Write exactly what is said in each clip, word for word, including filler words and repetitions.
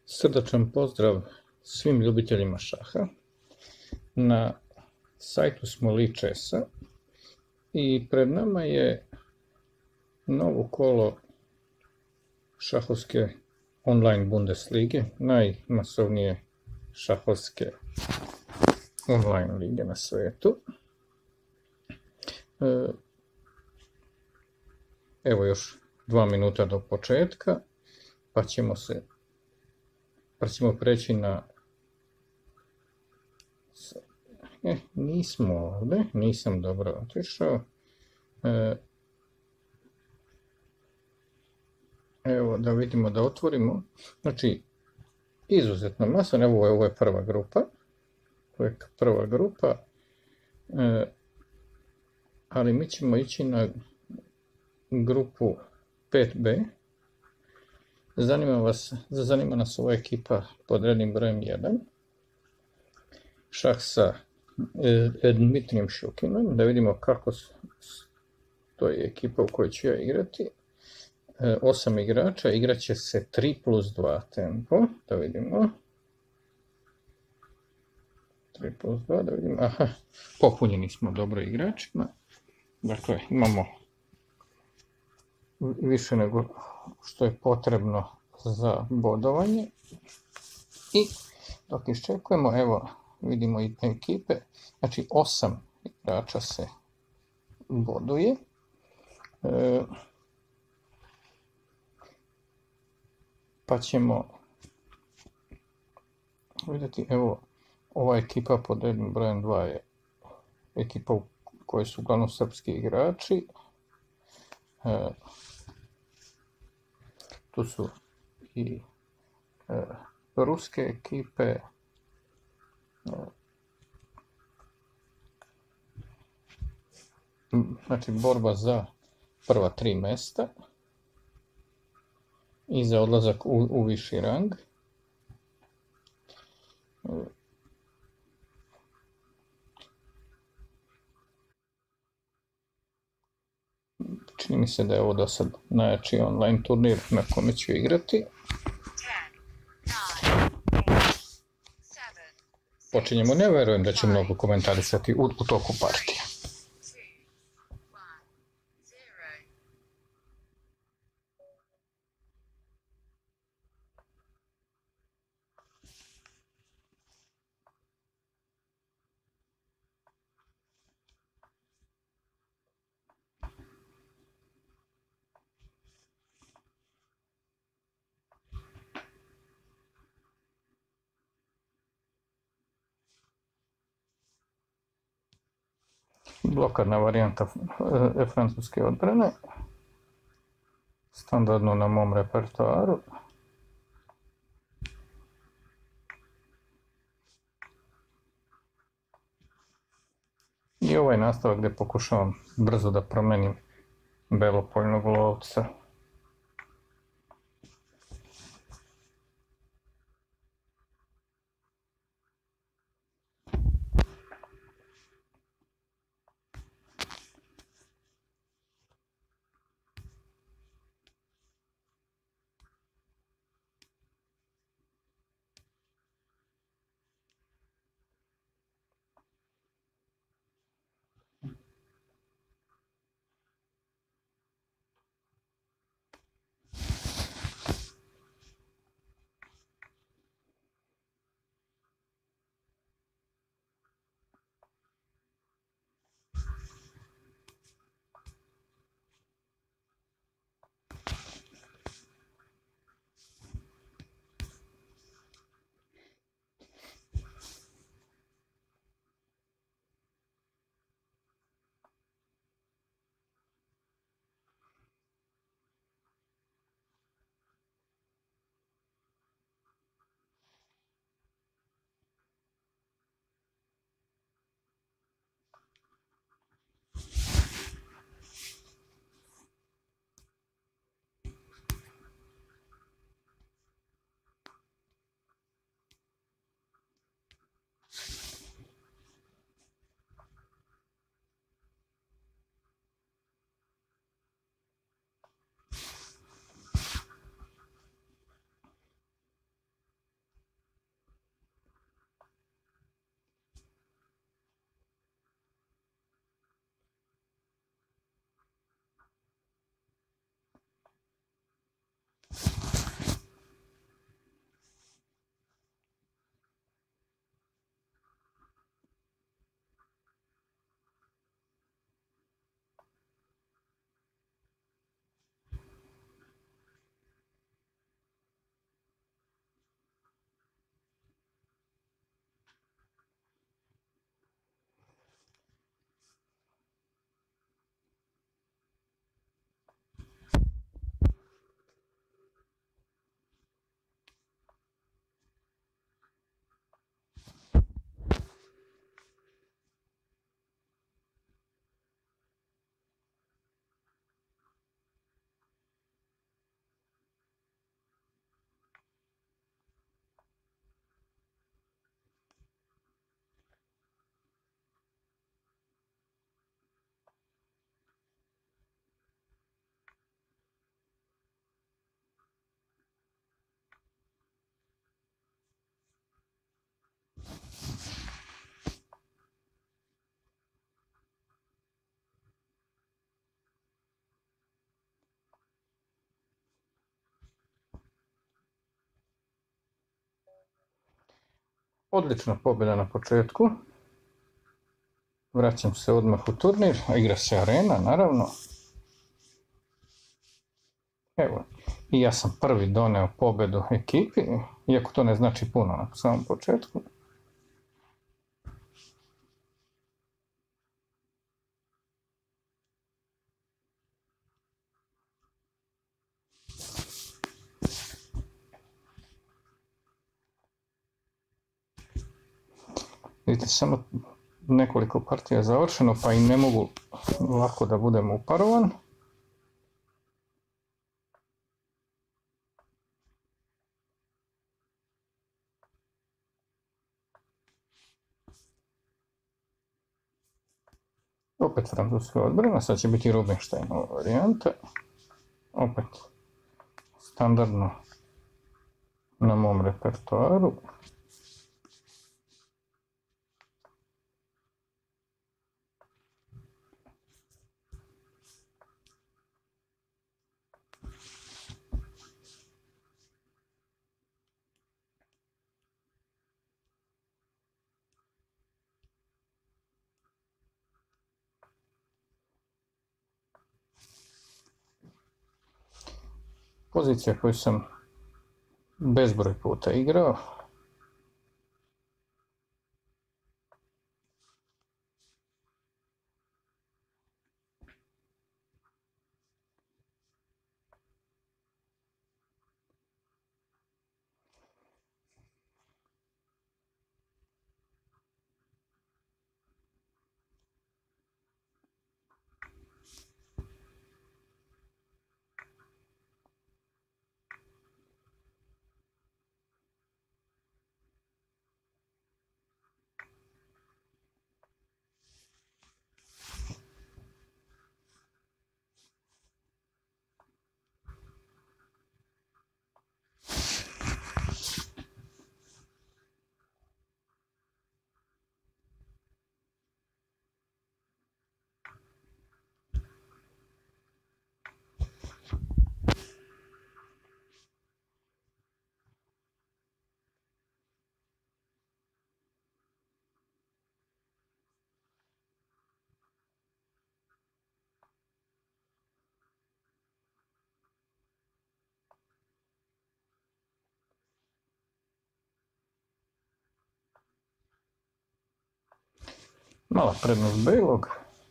Srdačan pozdrav svim ljubiteljima šaha. Na sajtu smo Lichessa i pred nama je novo kolo šahovske online Bundeslige, najmasovnije šahovske online lige na svetu. Evo još dva minuta do početka, pa ćemo se pa ćemo preći na... E, nismo ovdje, nisam dobro otišao. E, evo da vidimo, da otvorimo. Znači, izuzetno masan, evo ovo je prva grupa. Ovo je prva grupa. E, ali mi ćemo ići na grupu pet be. Zanima vas, zanima nas ova ekipa pod rednim brojem jedan. Šah sa e, Dmitrijem Šukinom. Da vidimo kako to je ekipa u kojoj ću ja igrati. E, osam igrača, igrat će se tri plus dva tempo. Da vidimo. tri plus dva, da vidimo. Aha, popunjeni smo dobro igračima. Dakle, imamo više nego što je potrebno za bodovanje. I dok iščekujemo, evo vidimo i ekipe, znači osam igrača se boduje. E, pa ćemo vidjeti, evo ova ekipa pod rednim brojem dva je ekipa u kojoj su uglavnom srpski igrači. E, tu su i e, ruske ekipe, e, znači borba za prva tri mjesta i za odlazak u, u viši rang. E, Čini mi se da je ovo do sad najjači online turnir na kome ću igrati. Počinjemo, ne verujem da će mnogo komentarisati u, u toku partije. Blokadna varijanta e, francuske odbrane, standardno na mom repertoaru. I ovaj nastavak gdje pokušavam brzo da promenim belopoljnog lovca. Odlična pobjeda na početku. Vraćam se odmah u turnir, a igra se arena, naravno. Evo, i ja sam prvi doneo pobjedu ekipi, iako to ne znači puno na samom početku. Vidite, samo nekoliko partija je završeno, pa i ne mogu lako da budem uparovan. Opet francuska odbrana, sad će biti Rubinštejnova varijanta. Opet standardno na mom repertoaru. Pozicija koju sam bezbroj puta igrao. Mala prednost belog.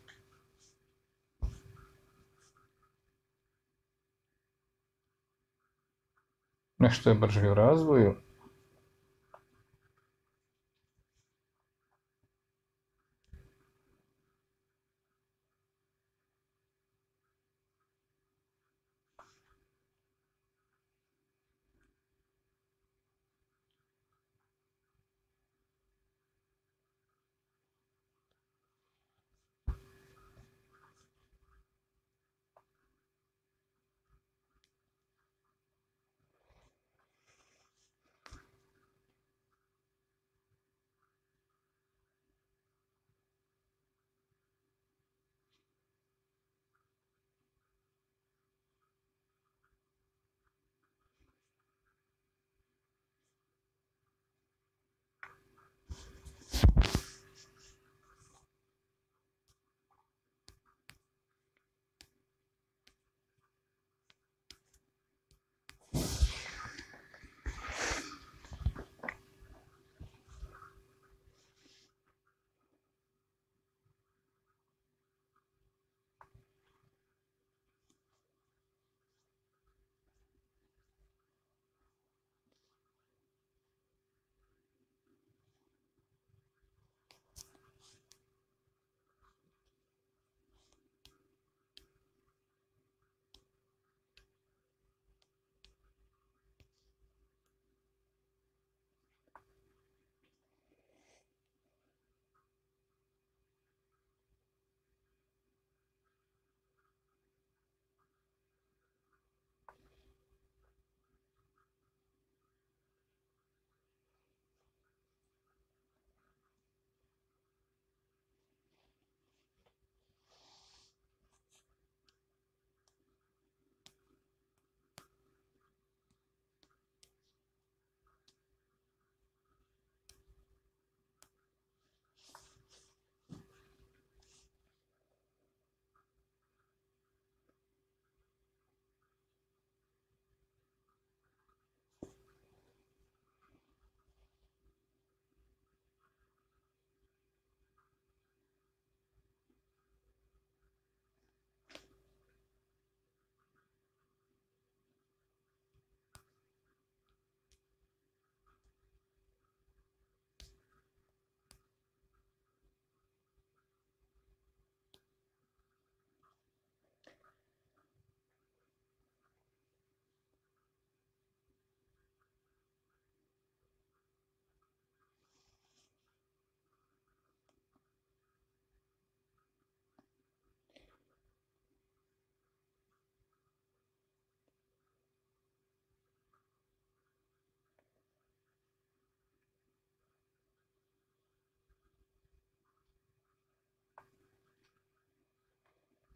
Nešto je brži u razvoju.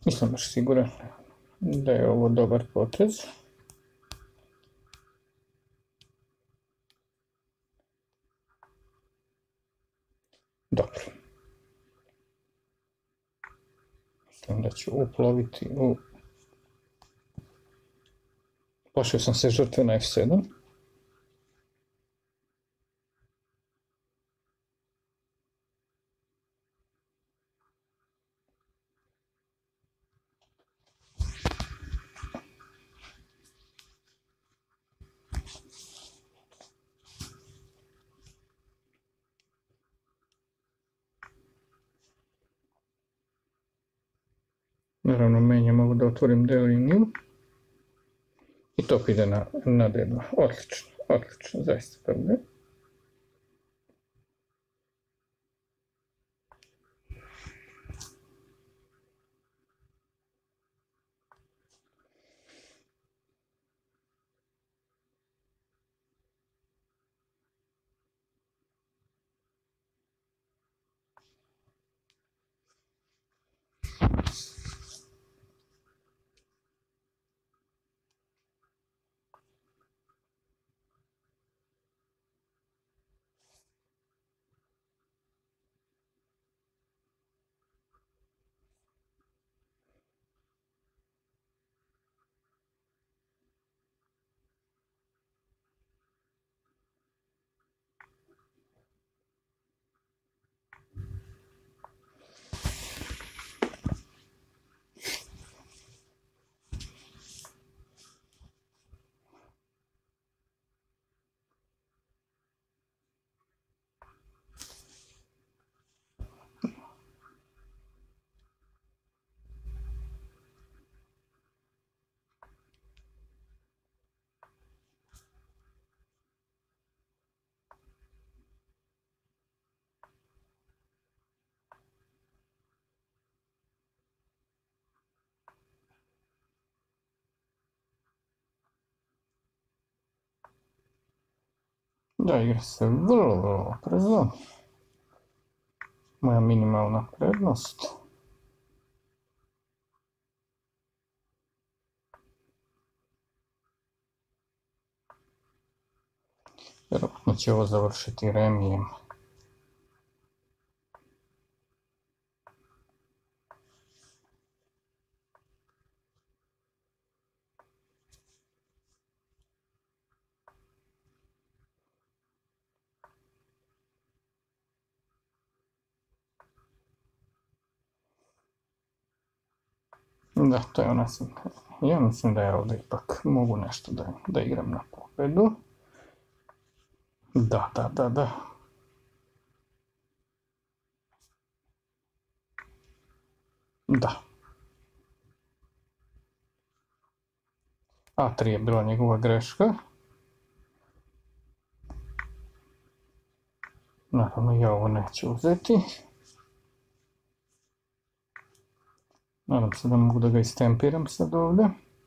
Nisam baš siguran da je ovo dobar potez. Dobro. Mislim da ću uploviti u... Plašio sam se žrtve na ef sedam. Naravno, menjam ovo da otvorim deo liniju. I top ide na, na de dva. Odlično, odlično, zaista dobro. Da, igra se vrlo, vrlo oprezno. Moja minimalna prednost. Vjerojatno će ovo završiti remijem. Da, to je ona sam. Ja mislim da ja ovdje ipak mogu nešto da, da igram na pobedu. Da, da, da, da. Da. a tri je bila njegova greška. Naravno, ja ovo neću uzeti. Nadam se da mogu da ga istempiram sad ovdje.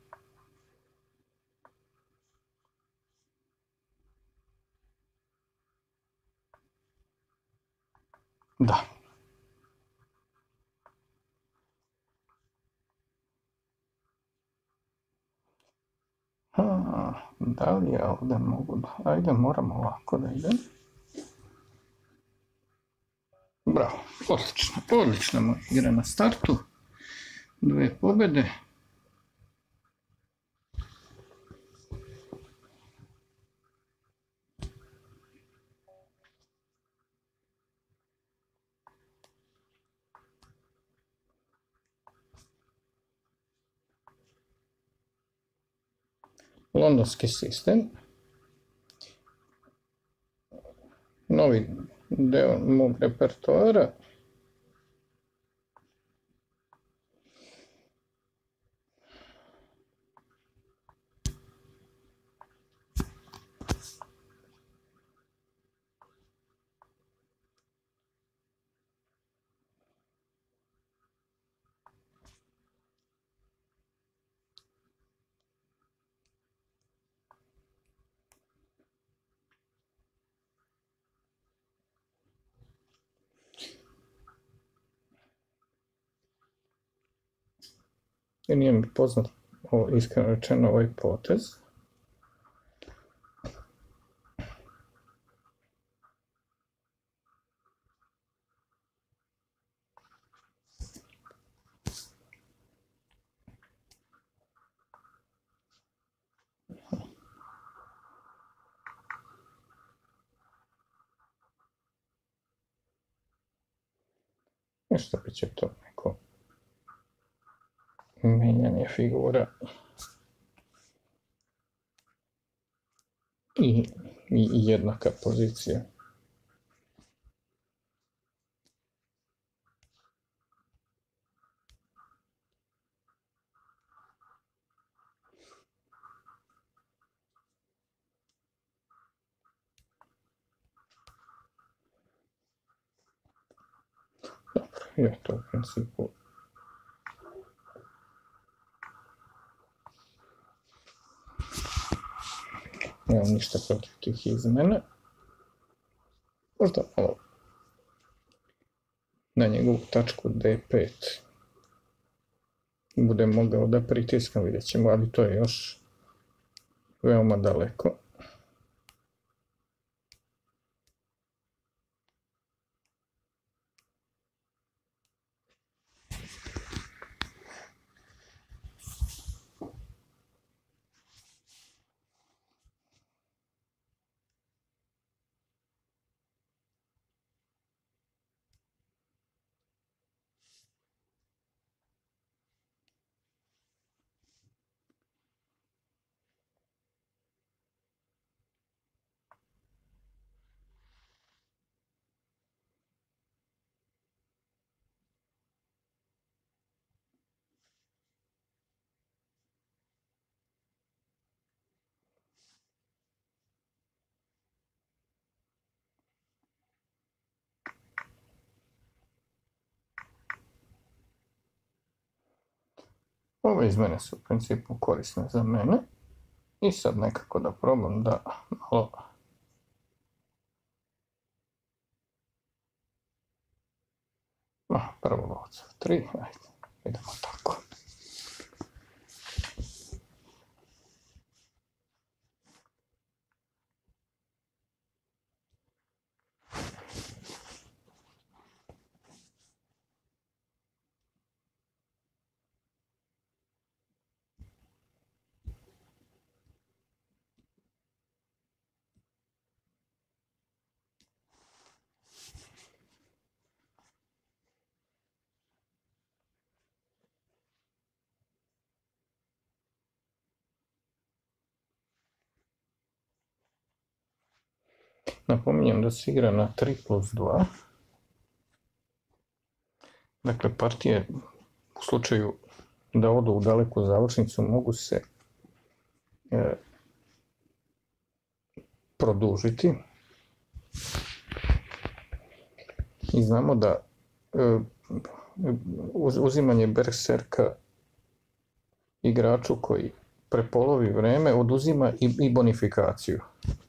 Da. Ha, da li ja ovdje mogu da... Ajde, moram ovako da idem. Bravo, odlično, odlična moja igra na startu. Dve pobjede. Londonski sistem. Novi deo mog repertoara. I nije mi poznat, iskreno rečeno, ovaj potez. Nešto bit će to neko menjanje figura i, i jednaka pozicija. Dobro, je to u principu nemam ništa protiv tih izmena. Možda malo na njegovu tačku D pet budem mogao da pritiskam, vidjet ćemo, ali to je još veoma daleko. Ove izmene su u principu korisne za mene i sad nekako da probam da malo no, prvo lovac F tri, ajde, idemo tako. Napominjem da se igra na tri plus dva. Dakle, partije u slučaju da odu u daleku završnicu mogu se e, produžiti. I znamo da e, uzimanje berserka igraču koji prepolovi vreme oduzima i, i bonifikaciju.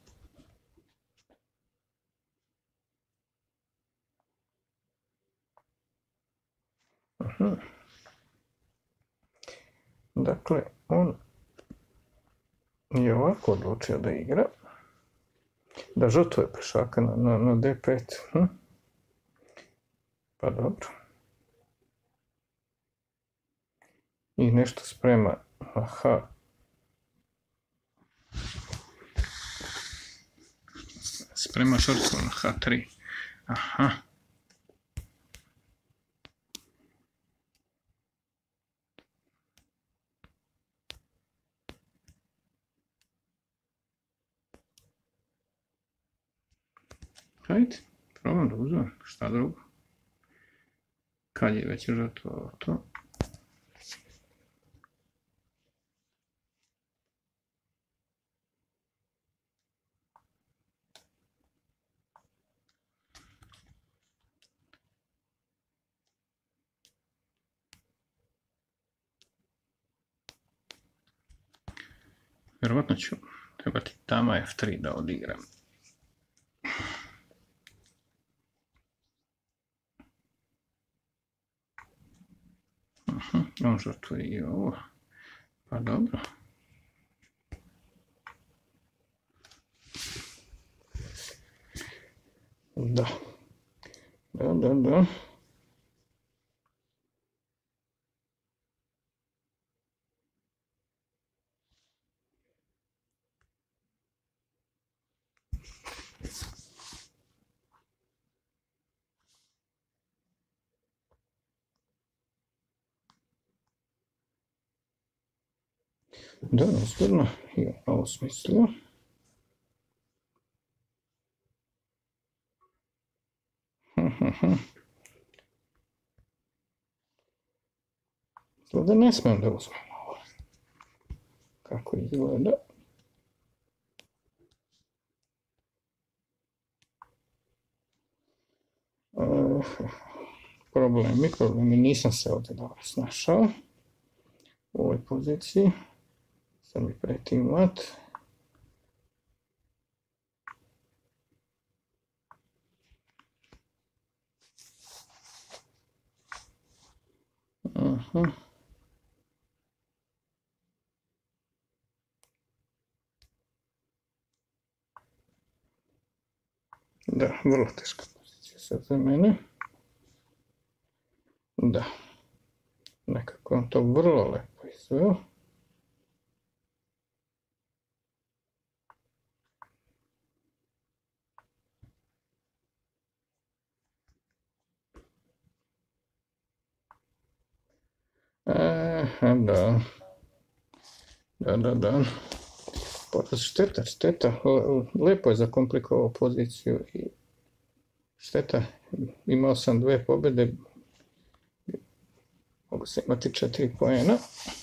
Uh-huh. Dakle, on je ovako odlučio da igra, da žrtvuje pešaka na, na, na D pet. Hm? Pa dobro. I nešto sprema na H. Sprema žrtvu na H tri. Aha. Ajde, probam da uzmem, šta drugo. Kad je već žrtvovao to. Vjerovatno ću trebati dama F tri da odigram. može otvoriti i ovo. Pa dobro. Da. Da, da, da. Da, nezgodno. I ovo smislio. Da ne smijem da uzmem ovo. Kako izgleda. Uh, problemi, problemi. Nisam se ovdje dobro snašao u ovoj poziciji. Sad mi preti mat. Aha. Da, vrlo teška pozicija sad za mene. Da. Nekako on to vrlo lepo izveo. Aha, da. Da, da, da. Poraz šteta, šteta. Lepo je zakomplikovao poziciju i šteta. Imao sam dve pobjede. Mogu se imati četiri poena.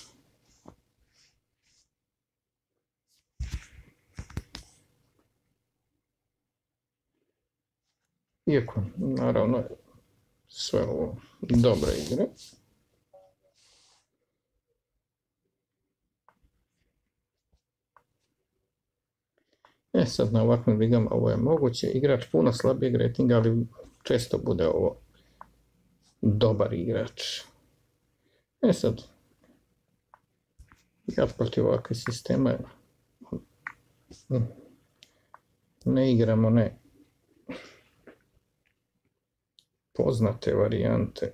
Iako, naravno, sve ovo dobre igre. E sad na ovakvim ligama ovo je moguće. Igrač puno slabijeg ratinga, ali često bude ovo dobar igrač. E sad, ja protiv ovakve sisteme ne igramo ne poznate varijante.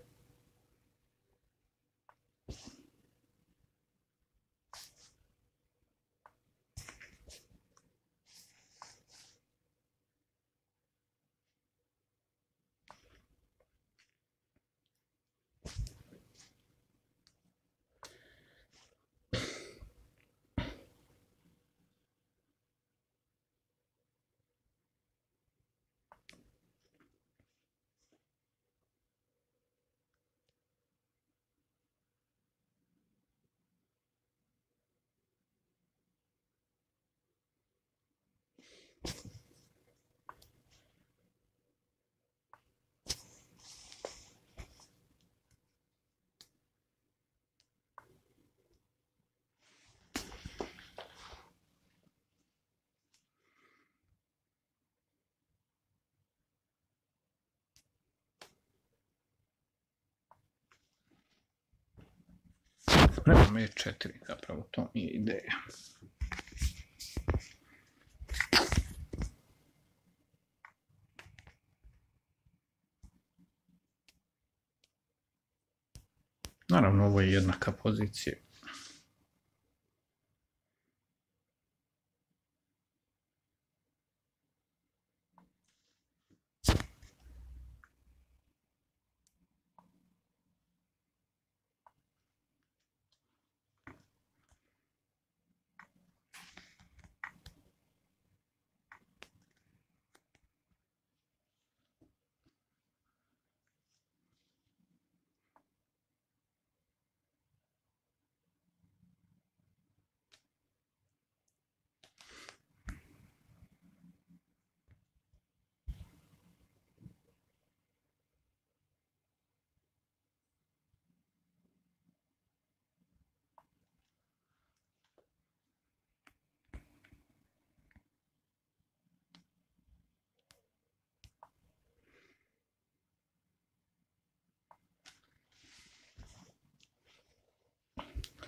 Spremam e četiri, zapravo to nije ideja. Naravno, ovo je jednaka pozicija.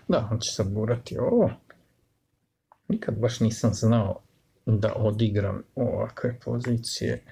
Da, on će sad gurati ovo. Nikad baš nisam znao da odigram ovakve pozicije.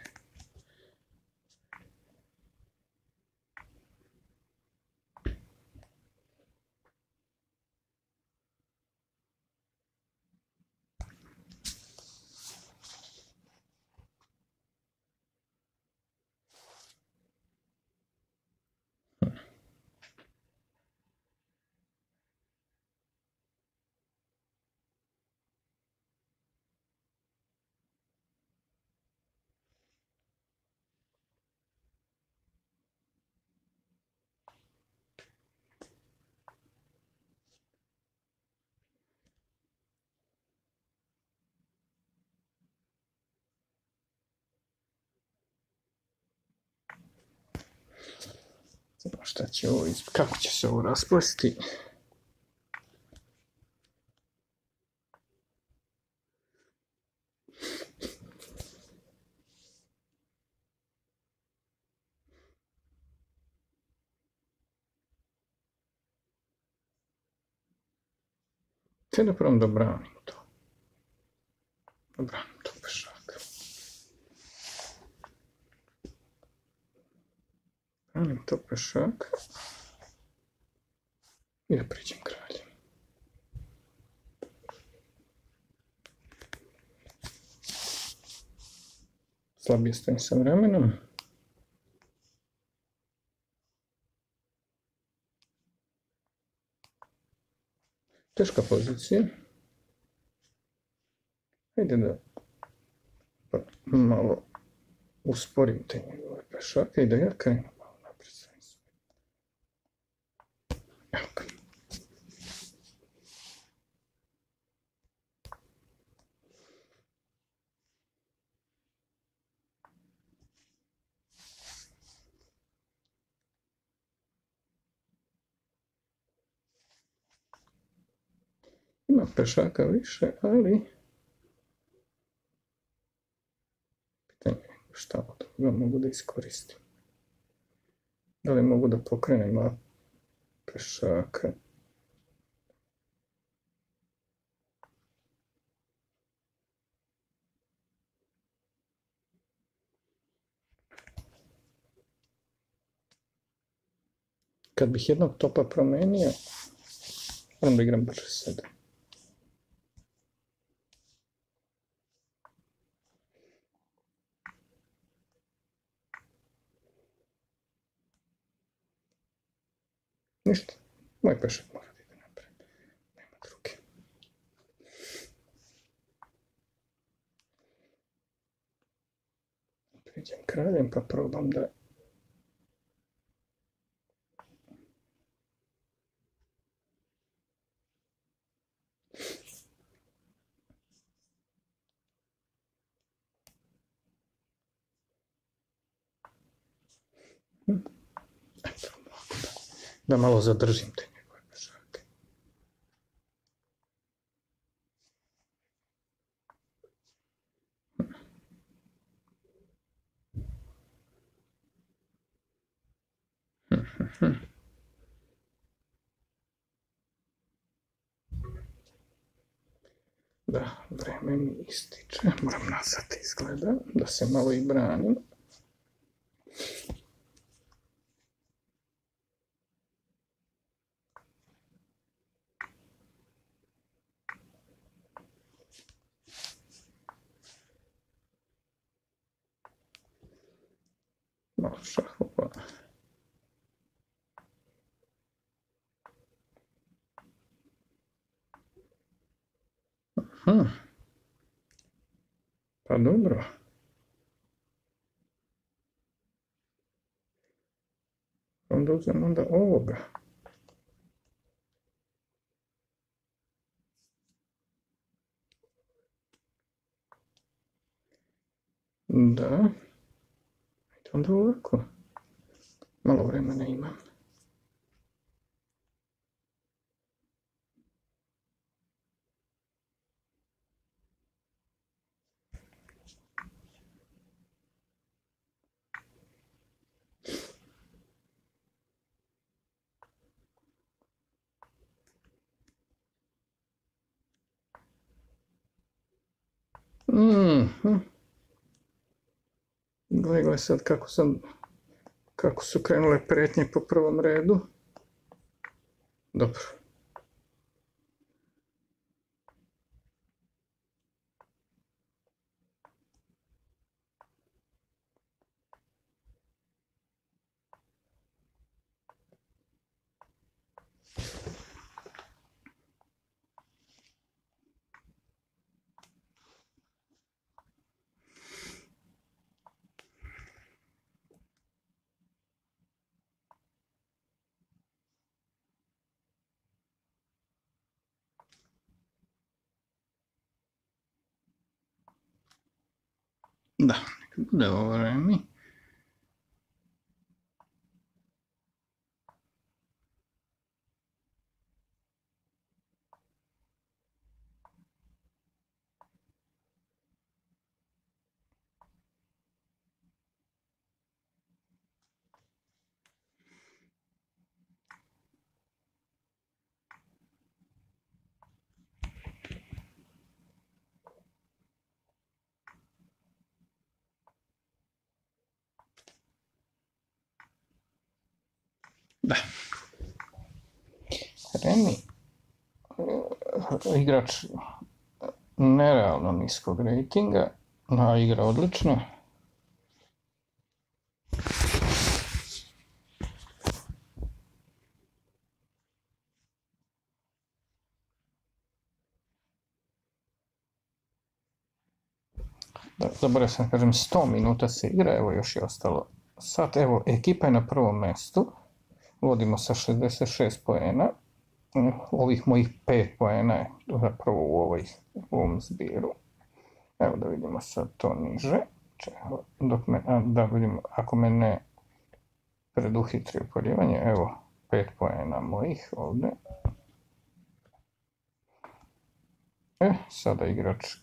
Šta će ovo, kako će se ovo rasplesti? Te da probam da branim to. Da branim to pešaka. Branim to pešaka. I da priđem kraljem. Slabije stojim sa vremenom. Teška pozicija. Hajde da malo usporim te njegove pešake i da ja krenem malo napred sa njim. Evo ga. Ima pešaka više, ali pitanje je šta od toga mogu da iskoristim. Da li mogu da pokrenem dva pešaka? Kad bih jednog topa promenio, moram da igram brže sedam. Ništa, moj pešak mora da ide napred, nema druge. Priđem kraljem pa probam da... Eto, da malo zadržim te njegove pešake. Da, vreme mi ističe, moram nazad izgleda, da se malo i branim. Malo šahova. Aha. Pa dobro. Onda uzem onda ovoga. Da. Ajde onda ovako. Malo vremena imam. Mhm. Gle, gle sad kako sam, kako su krenule pretnje po prvom redu. Dobro. Da, neka bude ovo remi. Da. Remi, igrač nerealno niskog rejtinga, a igra odlično. Da, zaboravio sam da kažem, sto minuta se igra, evo još je ostalo sat. Evo, ekipa je na prvom mestu, vodimo sa šezdeset šest poena. Ovih mojih pet poena je zapravo u, ovoj, u ovom zbiru. Evo da vidimo sad to niže. Dok me, a, da vidimo, ako me ne preduhitri uporivanje, evo pet poena mojih ovde. E, sada igrač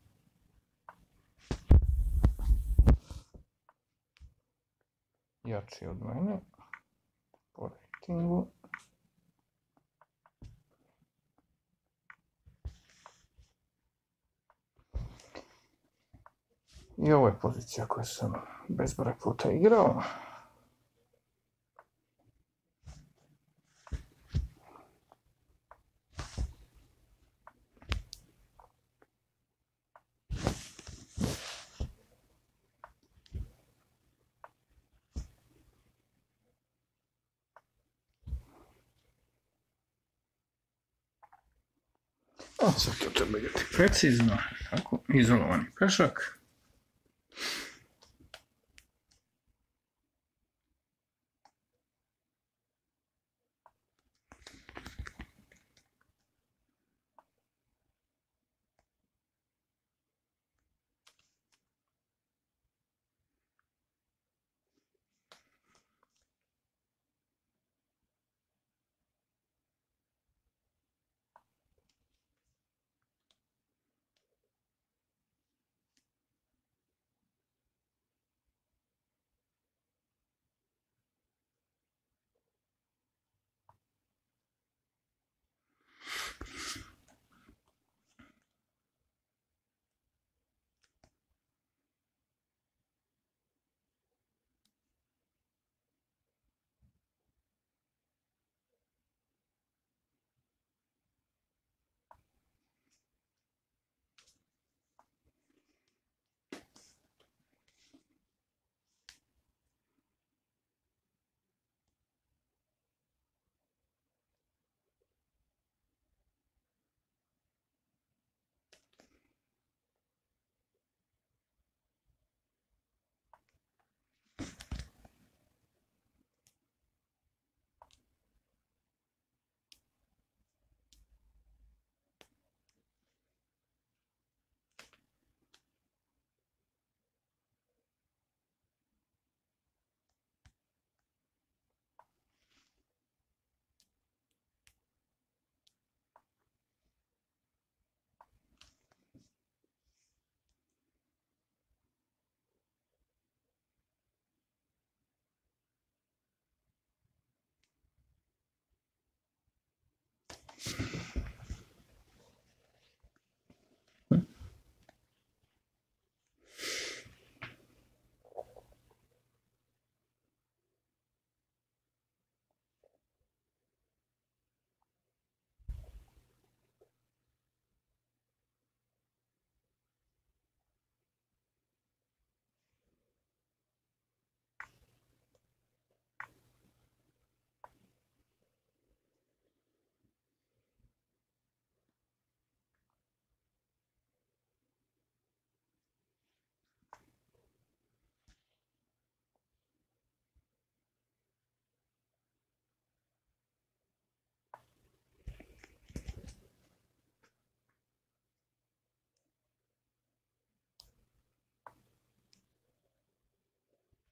jači od mene po rejtingu. I ovo je pozicija koju sam bezbroj puta igrao. A sad to treba igrati precizno, tako, izolovani pešak.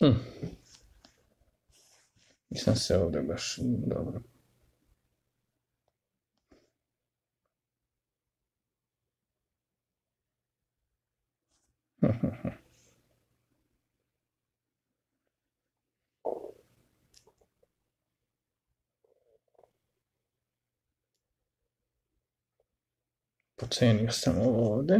Hm. Nisam se ovdje baš dobro. Pocenio sam ovo ovdje.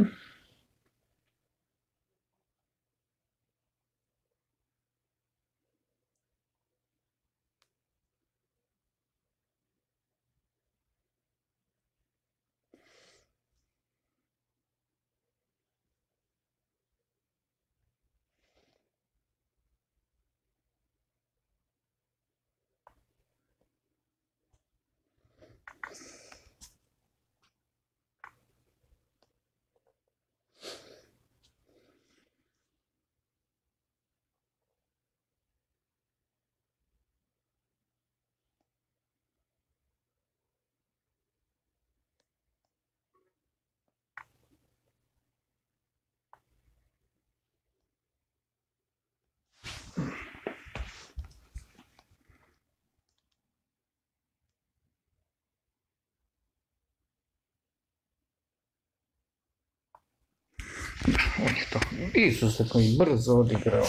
On je to izuzetno i brzo odigrao.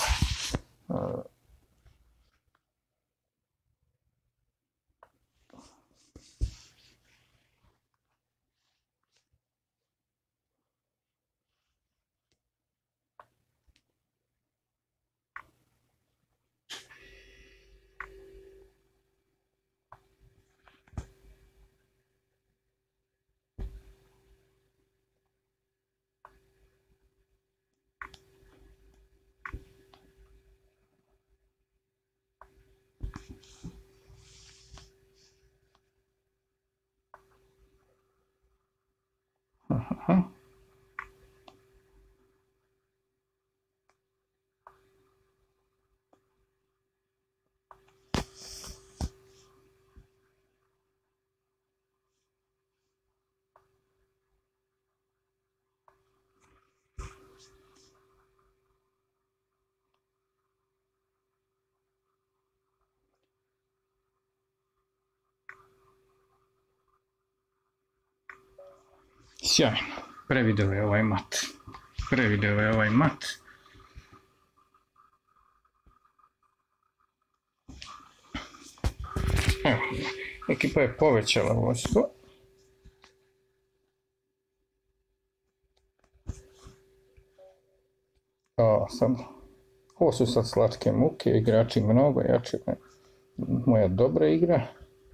Aha. Sjajno. Prevideo je ovaj mat. Prevideo je ovaj mat. Evo, ekipa je povećala vodstvo. A, sad, ovo su sad slatke muke, igrači mnogo jači. Moja dobra igra.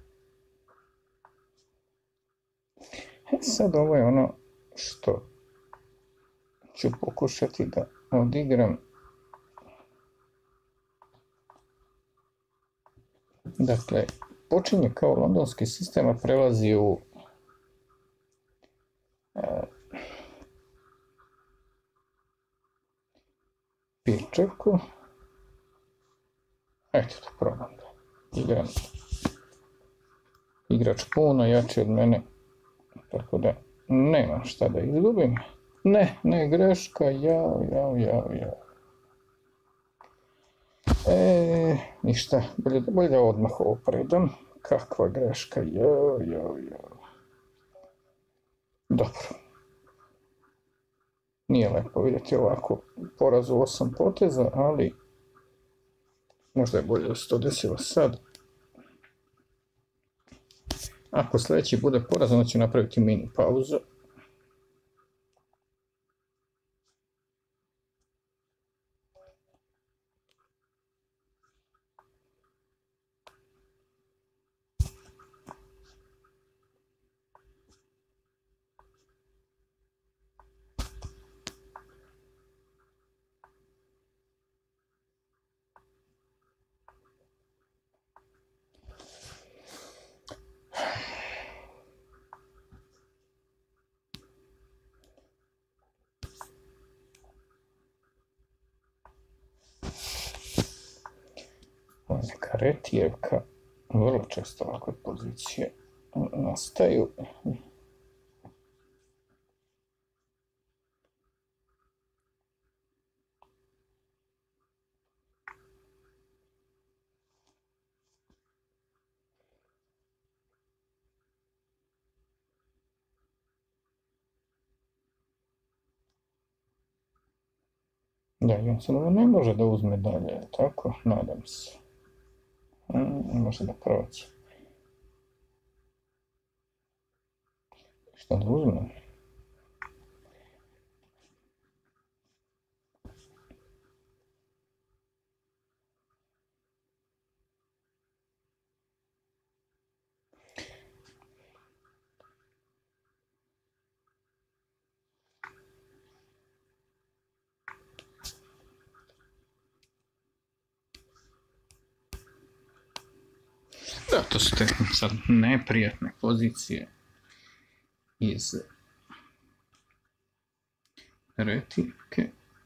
E sad ovo je ono što ću pokušati da odigram. Dakle, počinje kao londonski sistem, a prelazi u e, pirčevku. Eto da probam da igram. Igrač puno jači od mene, tako da nemam šta da izgubim. Ne, ne, greška, jao, jao, jao, jao. E, ništa, bolje, bolje da odmah ovo predam. Kakva greška, jao, jao, jao. Dobro. Nije lepo vidjeti ovako poraz u osam poteza, ali možda je bolje da se to desilo sad. Ako sljedeći bude poraz, onda ću napraviti mini pauzu. Neka retijevka, vrlo često ovakve pozicije nastaju. Da, i on sada ne može da uzme dalje, tako? Nadam se. Mm, ne može da proći. Šta da uzme? Da, to su te sad neprijatne pozicije iz retinke.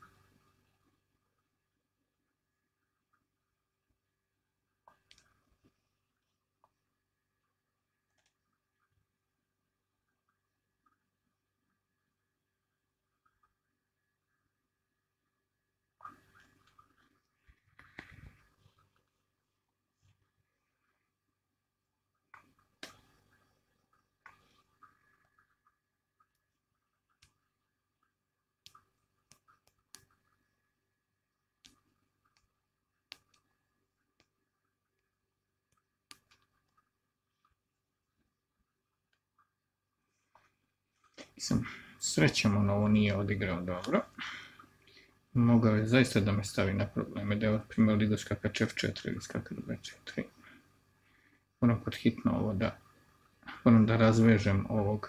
Sam srećom on ovo nije odigrao dobro. Mogao je zaista da me stavi na probleme, da je primjer da skakač ef četiri ili skakač be četiri. Moram pod hitno ovo da, moram da razvežem ovog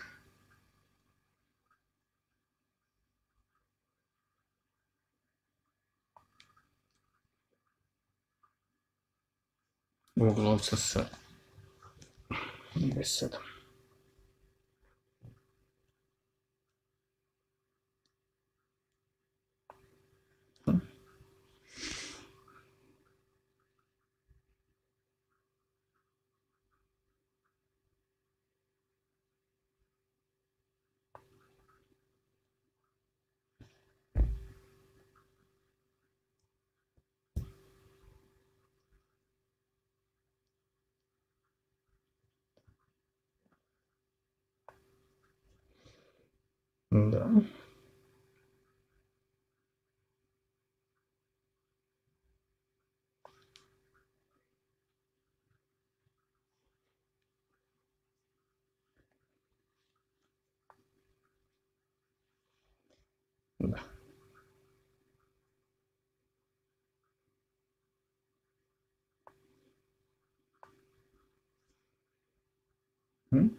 ovog lovca sa be sedam. Da. Da. Hm?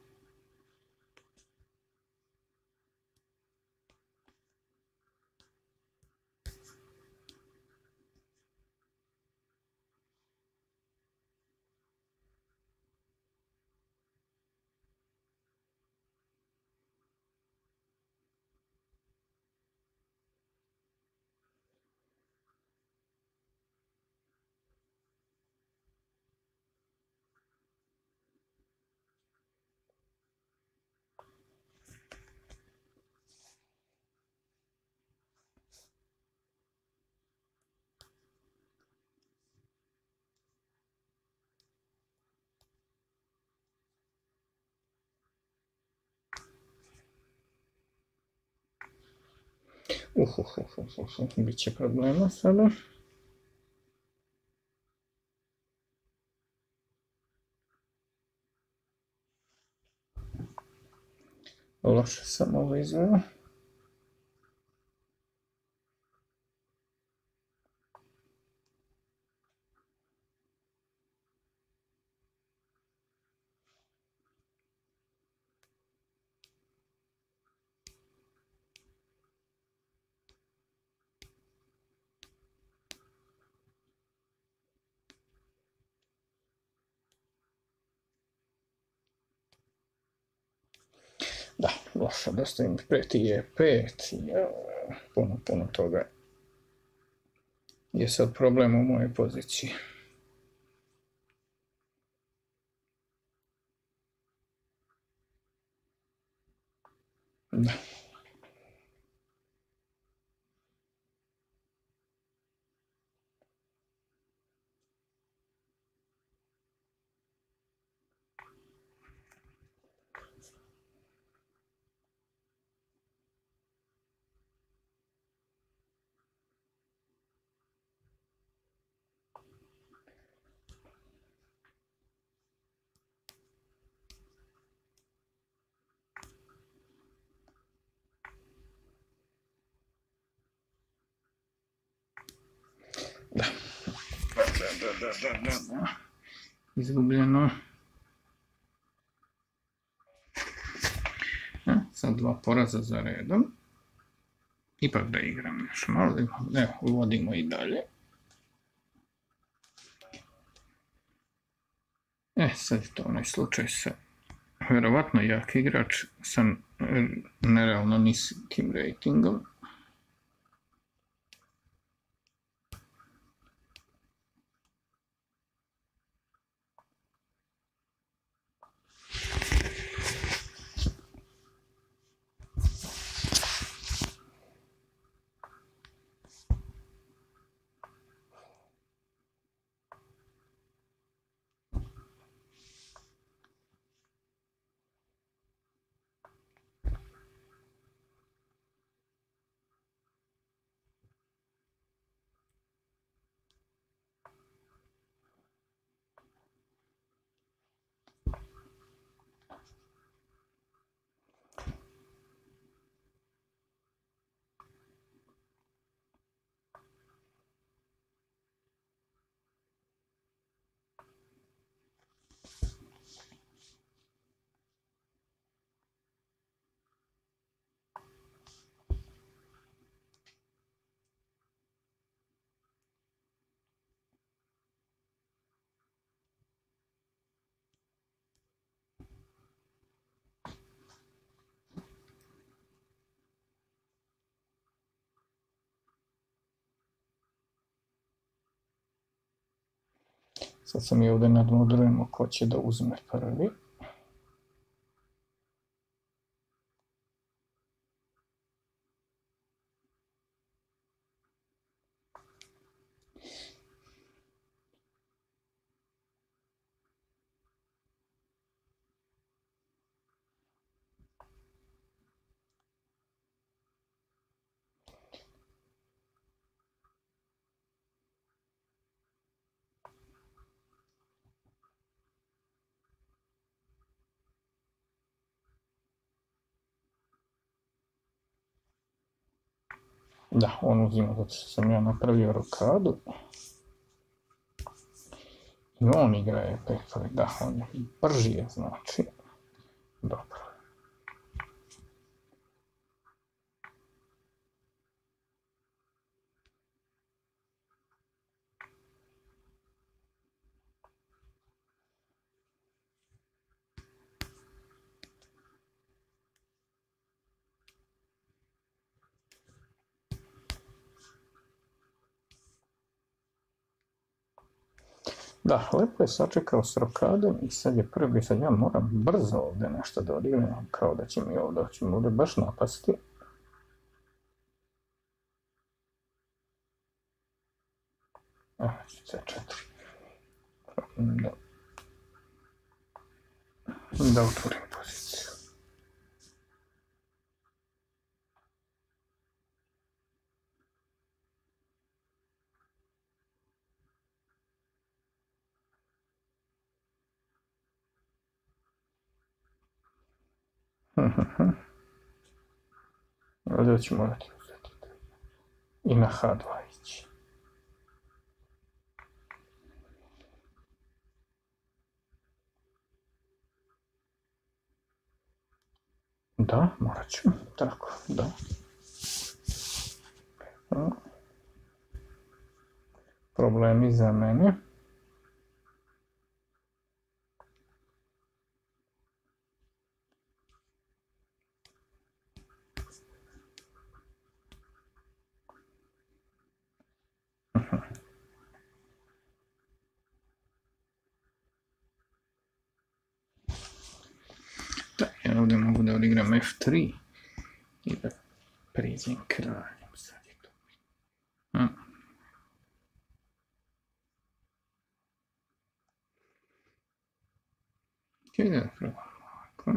Uh, uh, uh, uh, uh, uh. Biće problema sada. Loše sam ovo izveo. Da, loše, dosta im preti je pet. Ja, puno, puno toga je sad problem u mojoj poziciji. Da. da, da, da, da, da. Izgubljeno. E, sad dva poraza za redom. Ipak da igram još malo. Evo, uvodimo i dalje. E, sad je to onaj slučaj sa vjerovatno jak igrač sa nerealno niskim rejtingom. Sad sam i ovdje nadmudrujemo ko će da uzme prvi. Da, on uzima zato što sam ja napravio rokadu. I on igra je prvi, da, on je brži je, znači. Dobro. Da, lepo je sačekao s rokadom i sad je prvi, sad ja moram brzo ovdje nešto da odigram, kao da će mi ovdje, da će mi ovdje baš napasti. Evo ću ce četiri. Da, da otvorim poziciju. Ovdje ću morati uzeti i na ha dva ići. Da, morat ću, tako, da. Problemi za mene. Da, ja ovdje mogu da odigram ef tri i da priđem kraljem. Sad je to. Hm. Ok, da probam ovako.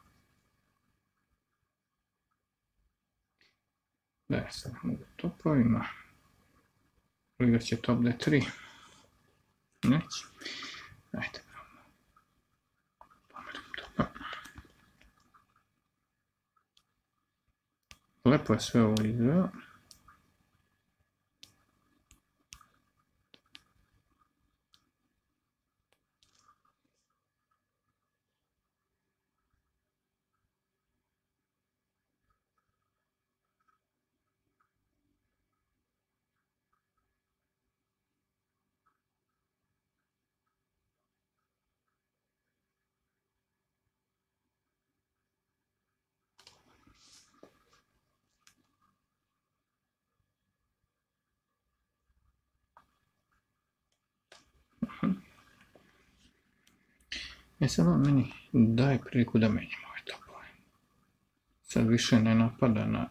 Da, sad mogu topovima. Igrat će top de tri. Neće. Ajde. Lepo je sve ovo izveo. E sad on meni daje priliku da menjam ove topove. Sad više ne napada na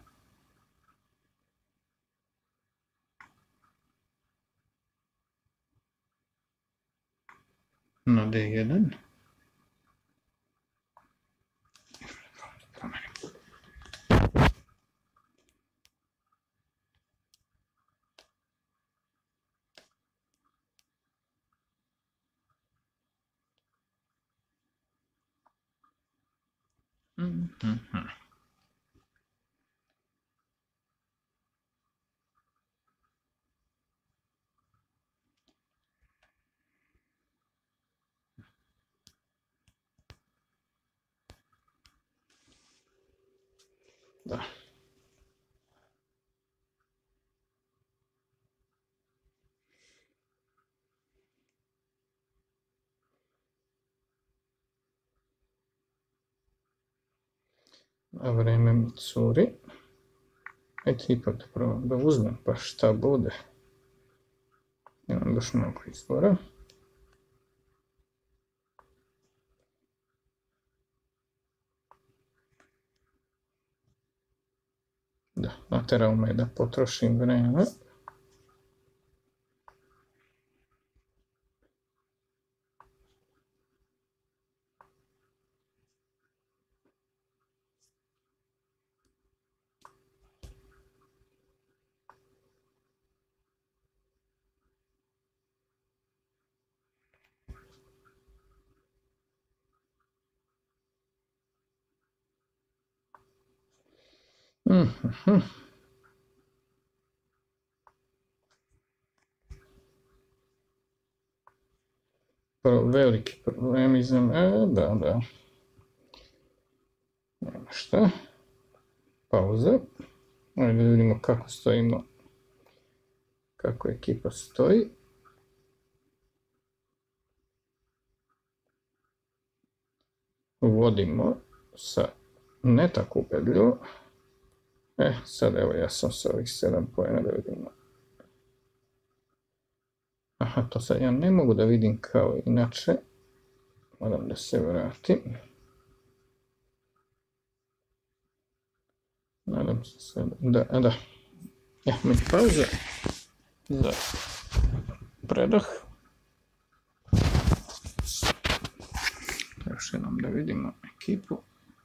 na D jedan. Mm-hmm. Da. A vreme mi curi. Ajde ipak da probam da uzmem pa šta bude. Imam baš mnogo izbora. Da, naterao me da potrošim vreme. Mm-hmm. Veliki problemi za me, e, da, da. Nema šta. Pauza. Ajde da vidimo kako stojimo. Kako ekipa stoji. Vodimo sa ne tako ubedljivo. E, sad evo ja sam sa ovih sedam pojena da vidimo. Aha, to sad ja ne mogu da vidim kao inače. Moram da se vratim. Nadam se sad, da, da. Ja, meni pauza za predah. Još jednom da vidimo ekipu.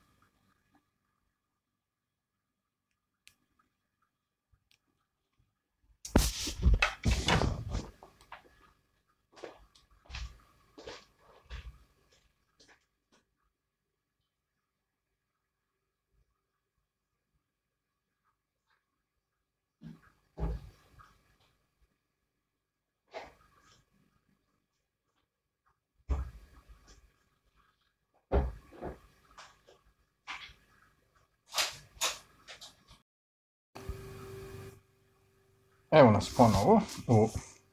Evo nas ponovo u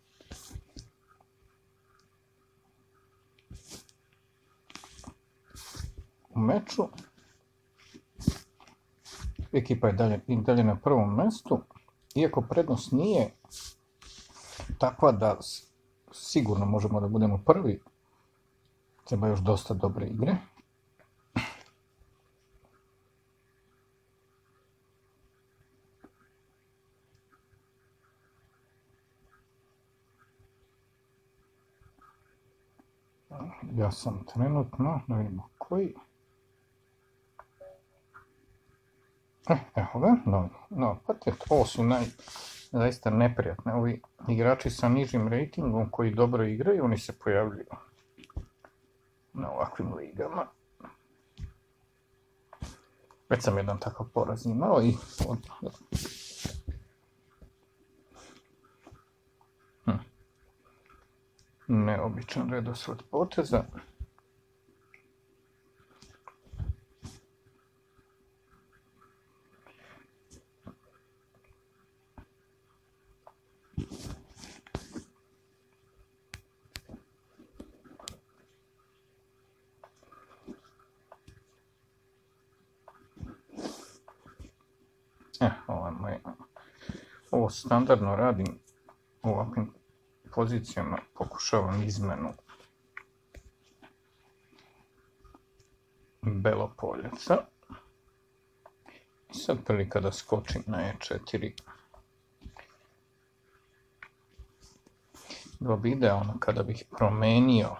u meču. Ekipa je dalje, i dalje na prvom mestu, iako prednost nije takva da sigurno možemo da budemo prvi. Treba još dosta dobre igre. Ja sam trenutno, da vidimo koji. E, evo ga, no, no, patet, ovo su naj, zaista neprijatne, ovi igrači sa nižim rejtingom koji dobro igraju, oni se pojavljuju na ovakvim ligama. Već sam jedan takav poraz imao i odmah. Hm. Neobičan redosled poteza. E, ovo, moj, ovo standardno radim u ovakvim pozicijama, pokušavam izmenu Belopoljaca. I sad prilika da skočim na e četiri. Bilo bi idealno kada bih promenio,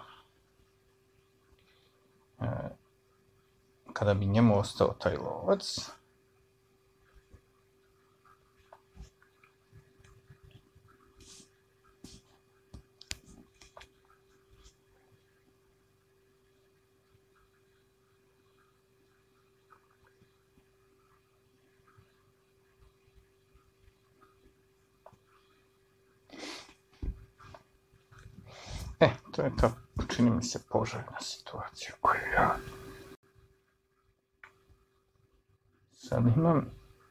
kada bi njemu ostao taj lovac. E, to je ta, čini mi se, poželjna situacija koju ja sad imam.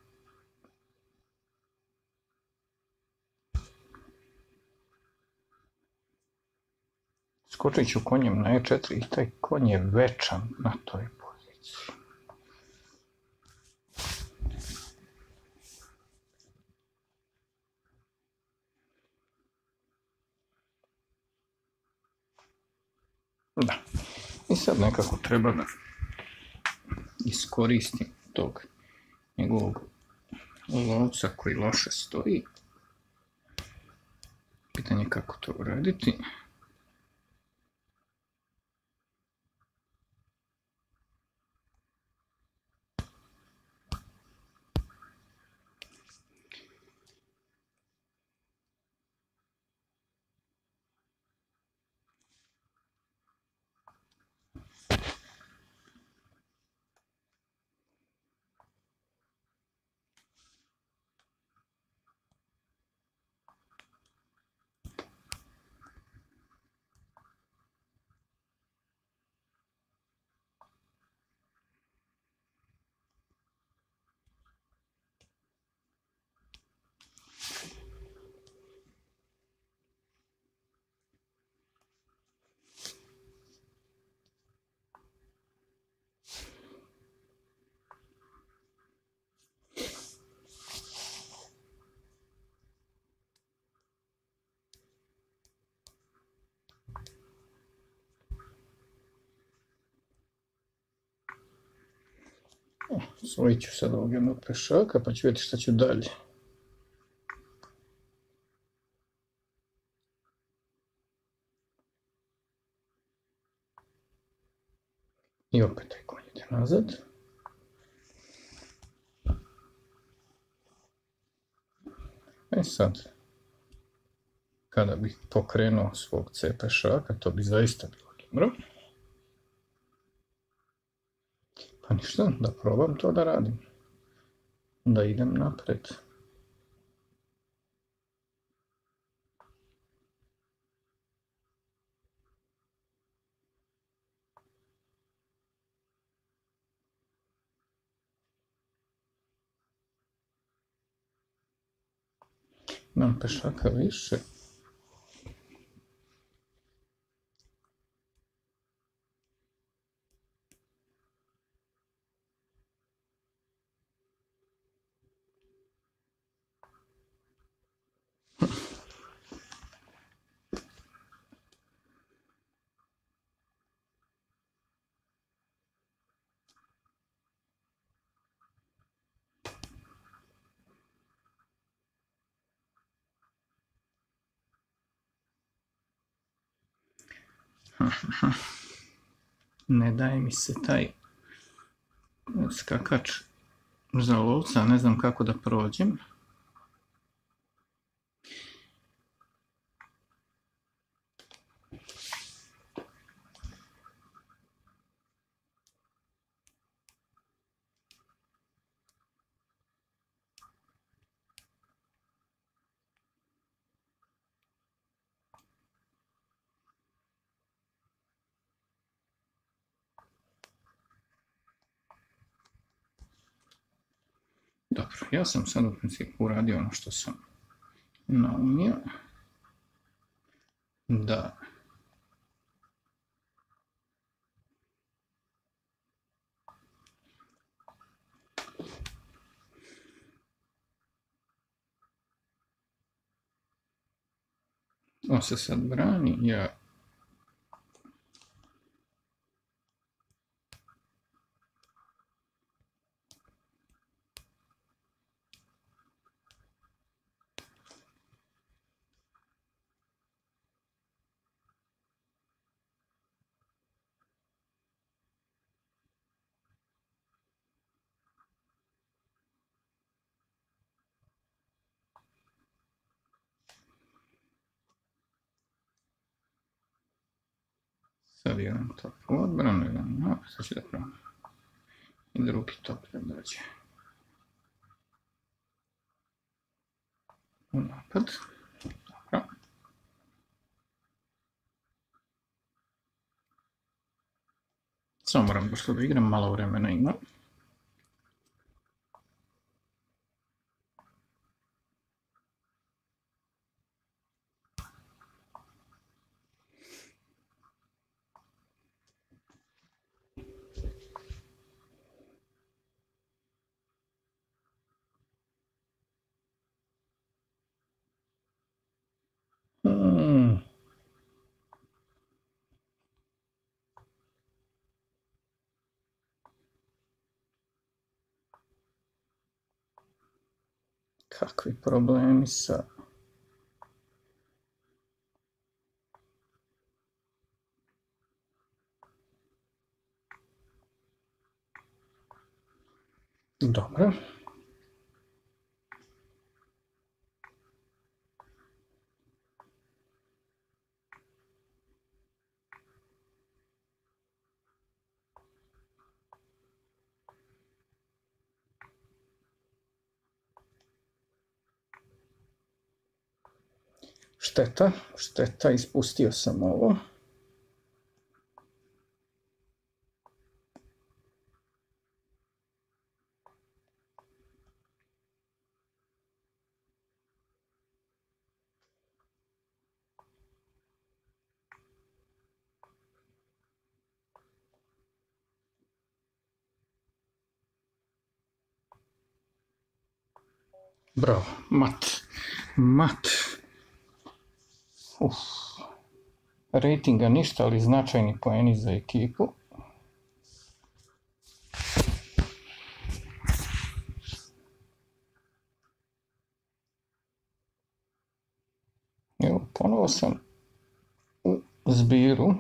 Skočit ću konjem na e četiri i taj konj je večan na toj poziciji. Da. I sad nekako treba da iskoristim tog njegovog lovca koji loše stoji. Pitanje je kako to uraditi. Osvojit ću sad ovog jednog pešaka, pa ću vidjeti šta ću dalje. I opet taj konj ide nazad. E sad, kada bih pokrenuo svog C pešaka, to bi zaista bilo dobro. Pa ništa, da probam to da radim. Da idem napred. Imam pešaka više. Ne daje mi se taj skakač za lovca, ne znam kako da prođem. Dobro, ja sam sad u principu uradio ono što sam naumio. Da on se sad brani, ja Sad jedan top u odbranu, jedan napad, sad će da promijem. I drugi top da dođe. U napad. Dobro. Samo moram pošto da igram, malo vremena imam. Hmm. Kakvi problemi sa... Dobro. Šteta, šteta, ispustio sam ovo. Bravo, mat, mat. Uf. Ratinga ništa, ali značajni poeni za ekipu. Evo, ponovo sam u zbiru.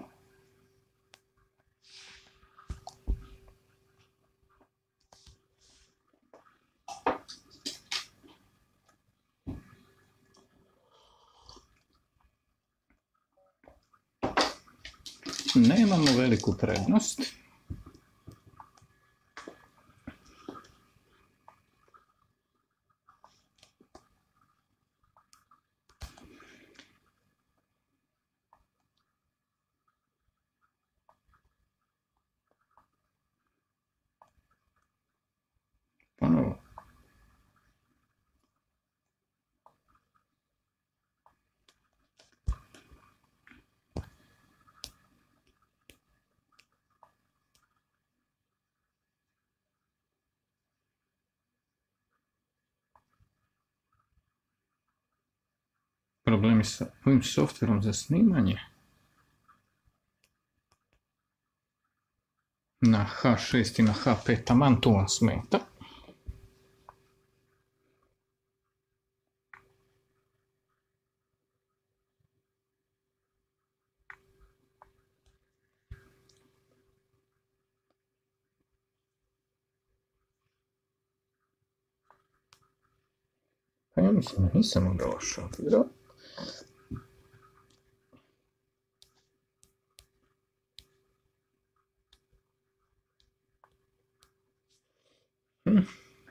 Nemamo veliku prednost. Ponovo. Problemi sa ovim softverom za snimanje. Na ha šest i na ha pet, taman tu vam smeta. Pa ja mislim da nisam onda loše odigrao. Hm.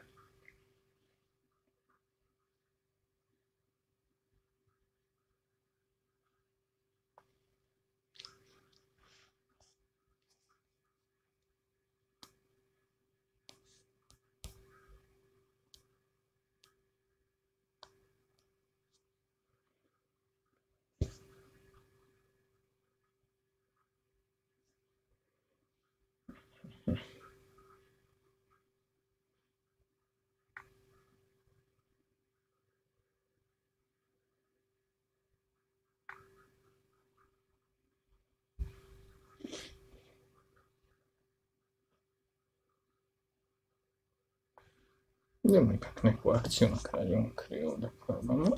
Idemo ipak neku akciju na kraju krivo da probamo.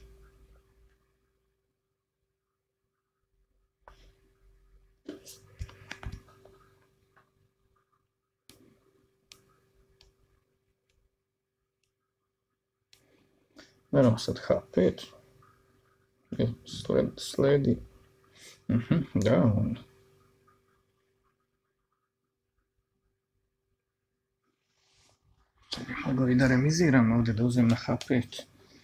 Naravno sad ha pet. Sledi. Uh-huh, da, on Mogu i da remiziram ovdje, da uzem na ha pet.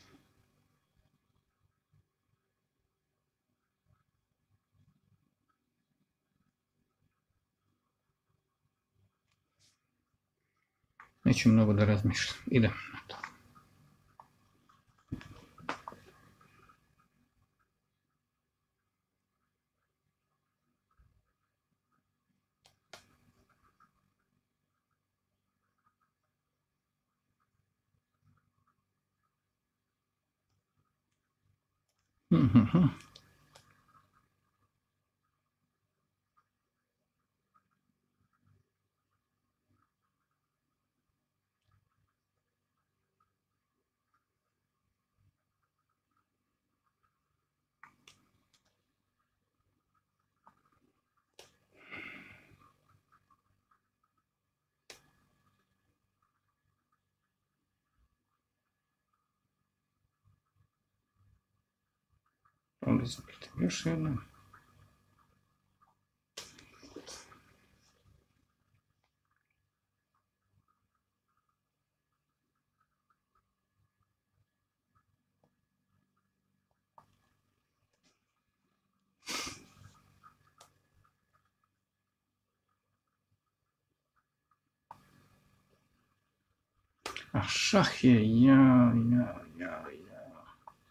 Neću mnogo da razmišljam. Idem na to. Mhm. Onda zaplatim još jednom. A šah je ja, ja, ja, ja.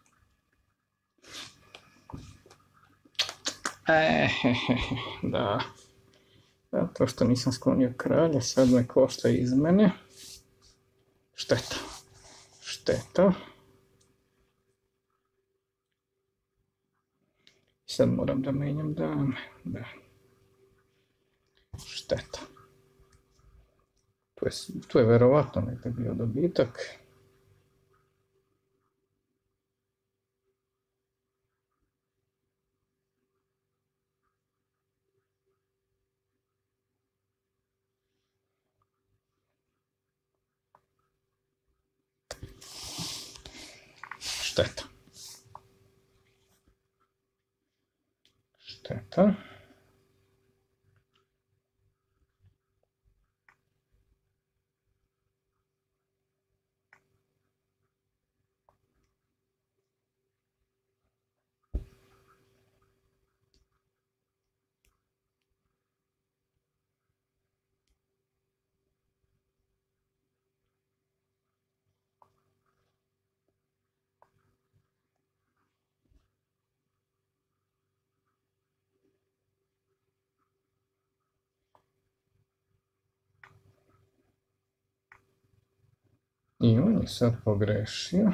E, da. Zato što nisam sklonio kralja, sad me košta iz mene. Šteta. Šteta. Sad moram da menjam dame. Da. Šteta. Tu je, tu je verovatno nekada bio dobitak. Šteta. Šteta. I on je sad pogrešio.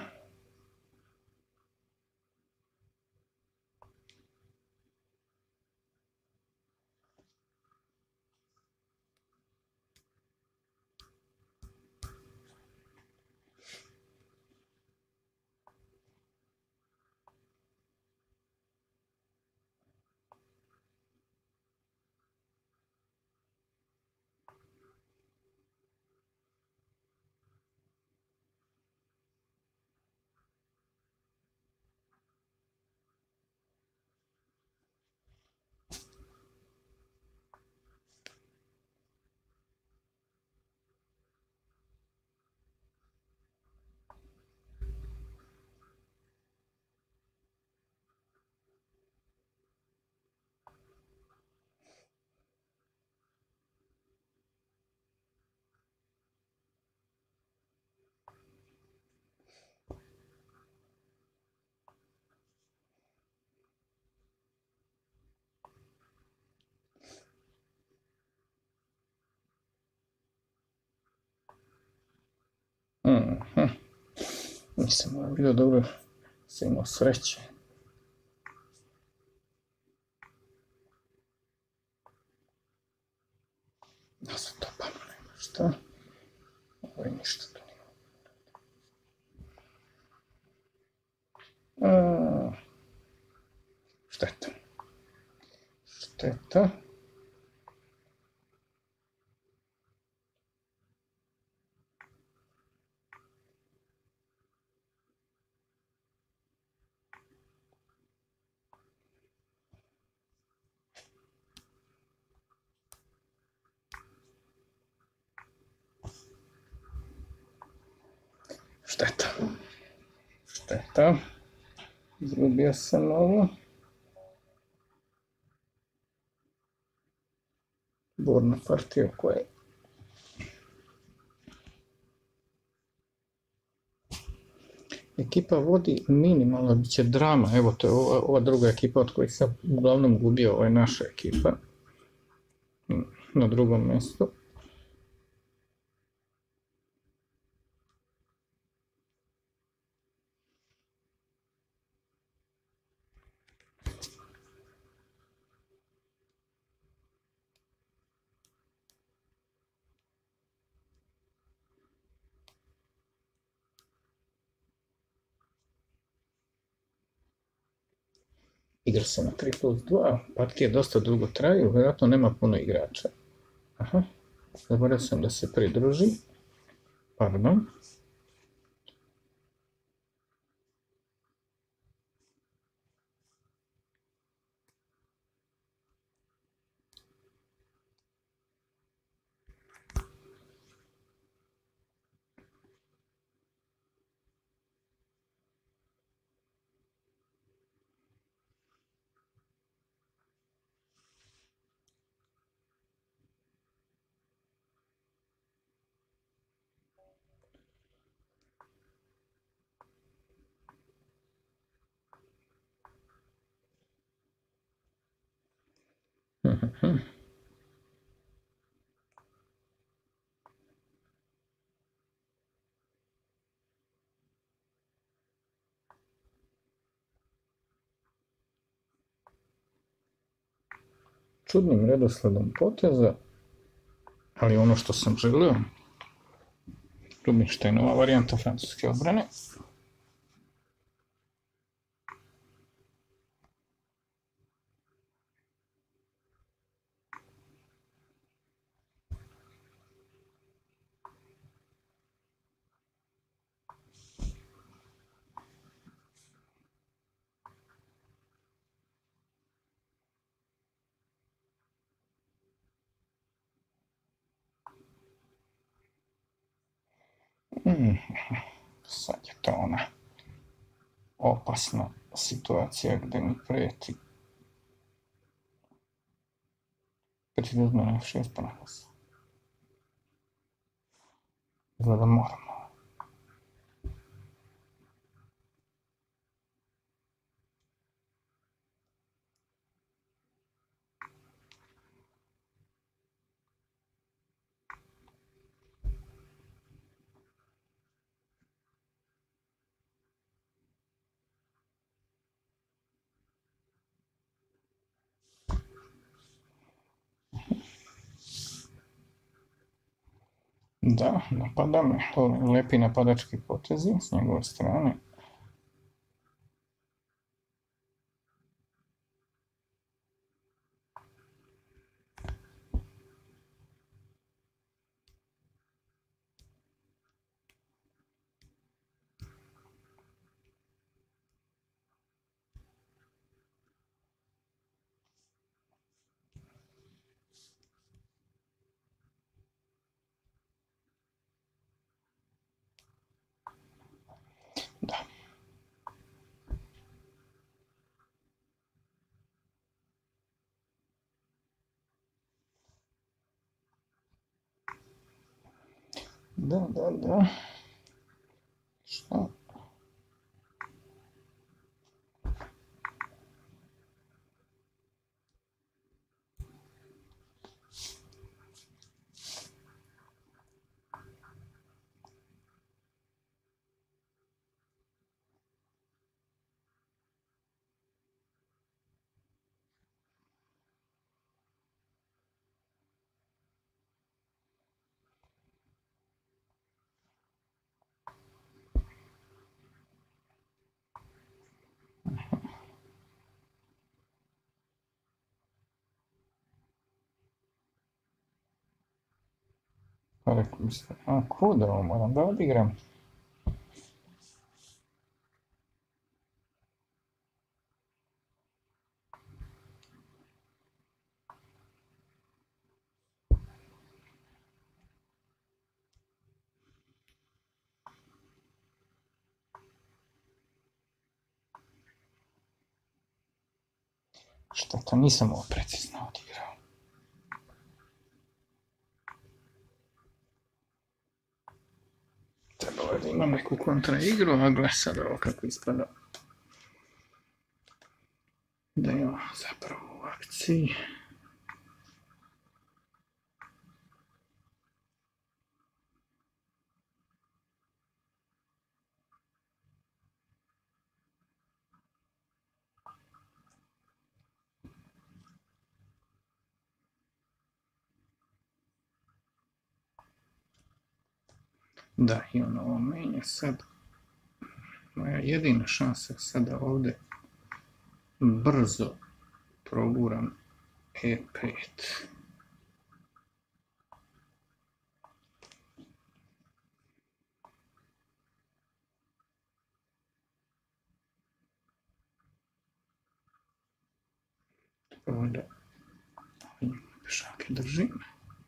Mhm. Nisam vidio dobro, sam imao sreće. Da se topamo, nema šta. Ovo je ništa tu nema. Šteta. Šteta. Eto, izgubio sam ovo. Burna partija koja je. Ekipa vodi minimalno, bit će drama. Evo, to je ova, ova druga ekipa od kojih sam uglavnom gubio, ovo je naša ekipa. Na drugom mjestu. Igra se na tri plus dva, partije dosta dugo traju, vjerojatno nema puno igrača. Aha, zaboravio sam da se pridruži. Pardon. Čudnim redosledom poteza, ali ono što sam želio, Rubinštejnova varijanta francuske odbrane. Hmm. Sad je to ona opasna situacija gdje mi prijeti. Prijeti da uzme na F šest pa naglasa. Izgleda moramo. Da, napada me, lepi napadački potezi s njegove strane. Da. Da, da, da. Šta? Pa rekao mi se, a kuda ovo moram da odigram? Šteta, nisam ovo precizno odigrao. Trebalo je da imam neku kontra igru, a gle sad ovo kako ispada. Da imam zapravo u akciji. Da, i on ovo menja sad. Moja jedina šansa je sada ovdje brzo proguram e pet. Onda pešake držim.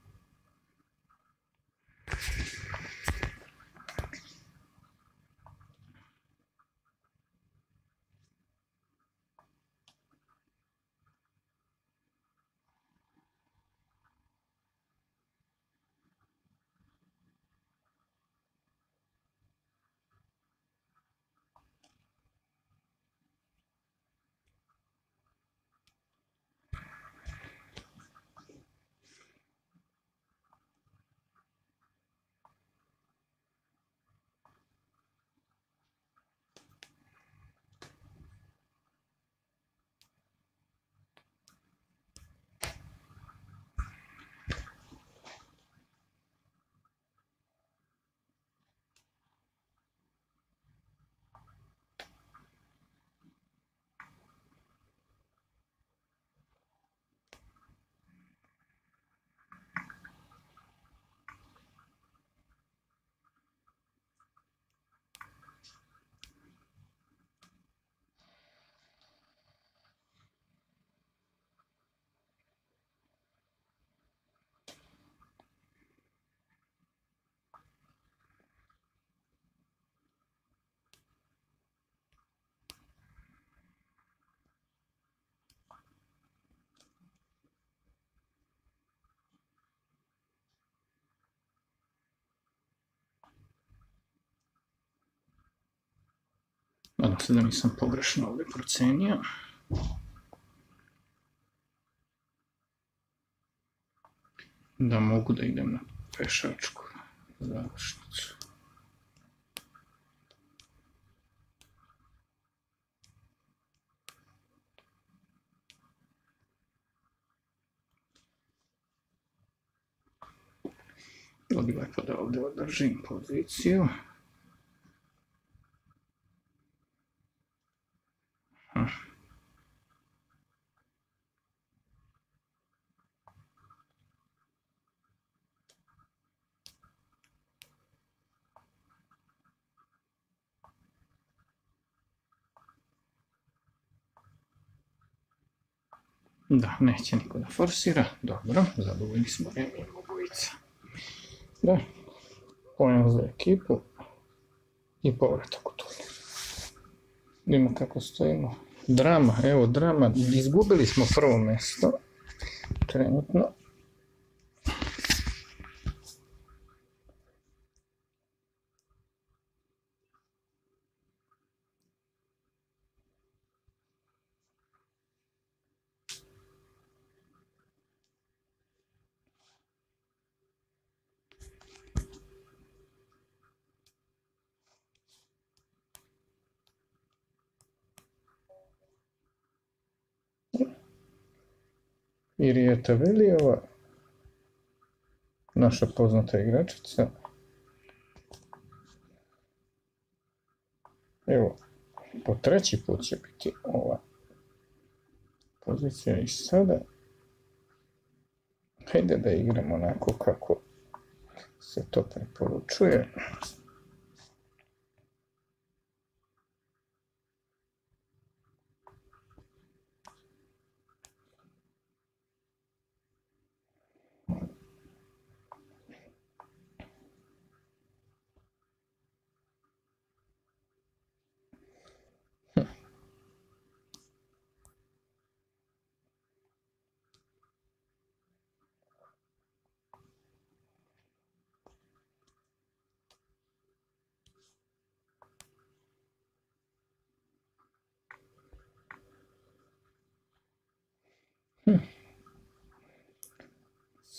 Nadam se da nisam pogrešno ovdje procenio. Da mogu da idem na pešačku završnicu. Bilo bi lepo da ovdje održim poziciju. Da, neće niko da forsira. Dobro, zadovoljni smo remijem obojica. Da, pojem za ekipu i povratak u turnir. Vidimo kako stojimo. Drama, evo drama. Izgubili smo prvo mjesto. Trenutno. Irijeta Velijeva, naša poznata igračica. Evo, po treći put će biti ova pozicija i sada. Hajde da igramo onako kako se to preporučuje.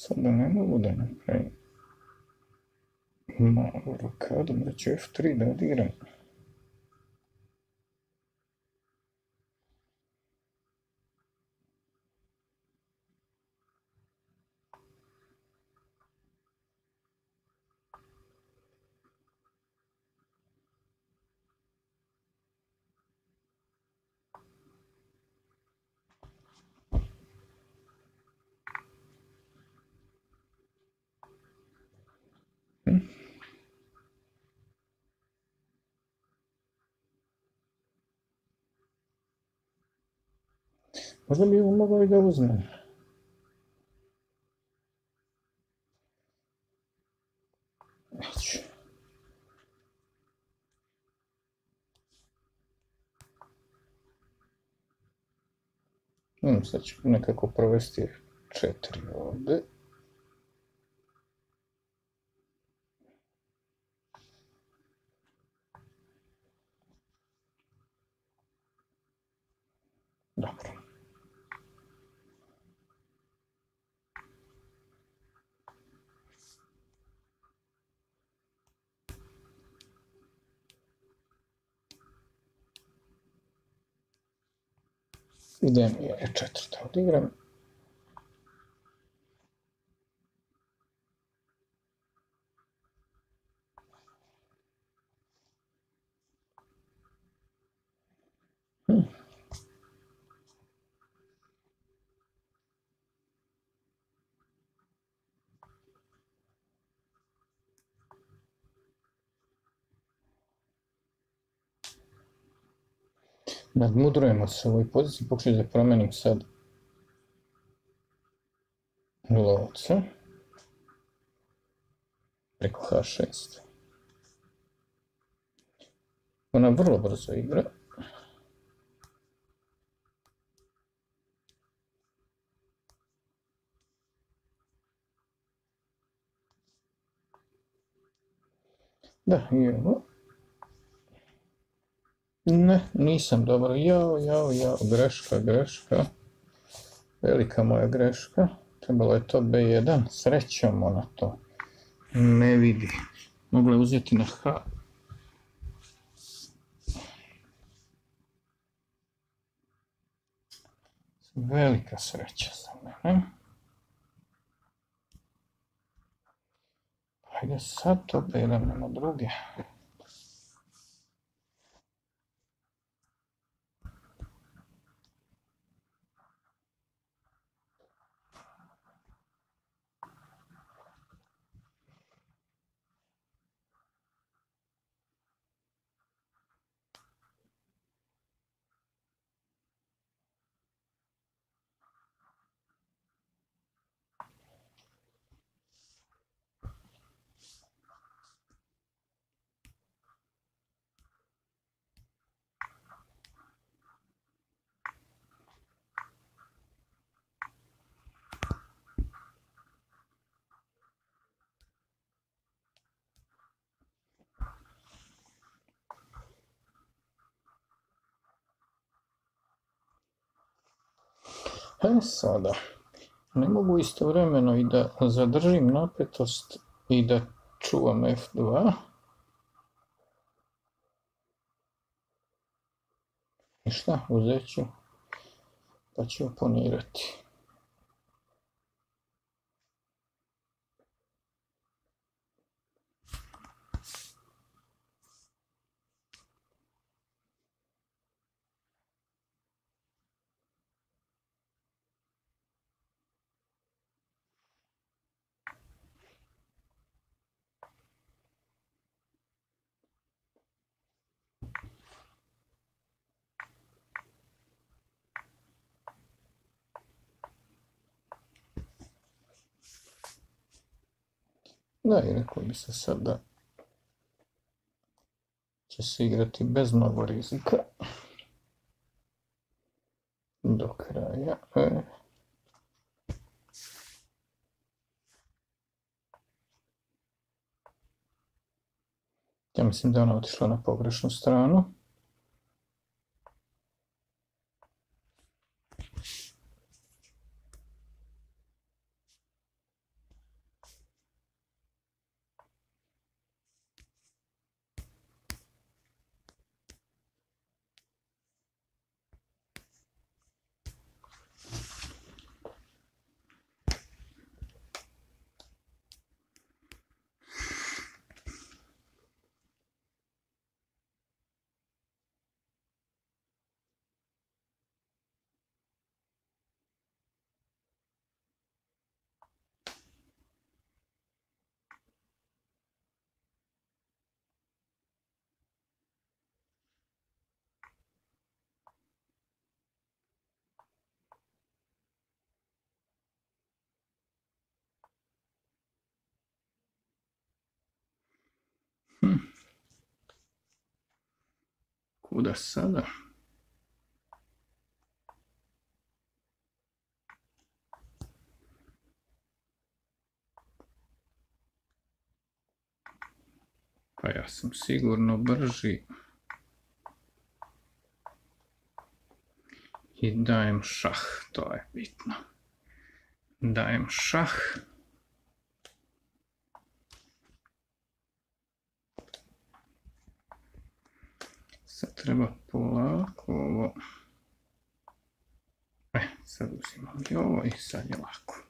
Sada ne mogu da napravim malu rokadu, da ću F tri da odigram. Možda bi ovo mogao i da uzmem. Neću. Hmm, sad ću nekako provesti F četiri ovdje. Dobro. Idem i E četiri da odigram. Hmm. Nadmudrujemo se u ovoj poziciji, pokušaj da promenim sad lovca preko H šest. Ona vrlo brzo igra. Da, i ovo. Ne, nisam dobro. Jao, jao, jao, greška, greška. Velika moja greška. Trebalo je to B jedan. Srećom ona to ne vidi. Mogla je uzeti na H. Velika sreća za mene. Hajde sad to B jedan nema druge. E sada, ne mogu istovremeno i da zadržim napetost i da čuvam F dva. I šta, uzet ću, pa ću oponirati. Da, i rekao bi se sad da će se igrati bez mnogo rizika do kraja. E. Ja mislim da je ona otišla na pogrešnu stranu. Kuda sada? Pa ja sam sigurno brži. I dajem šah, to je bitno. Dajem šah. Sad treba polako ovo. E, sad uzimam i ovo i sad je lako.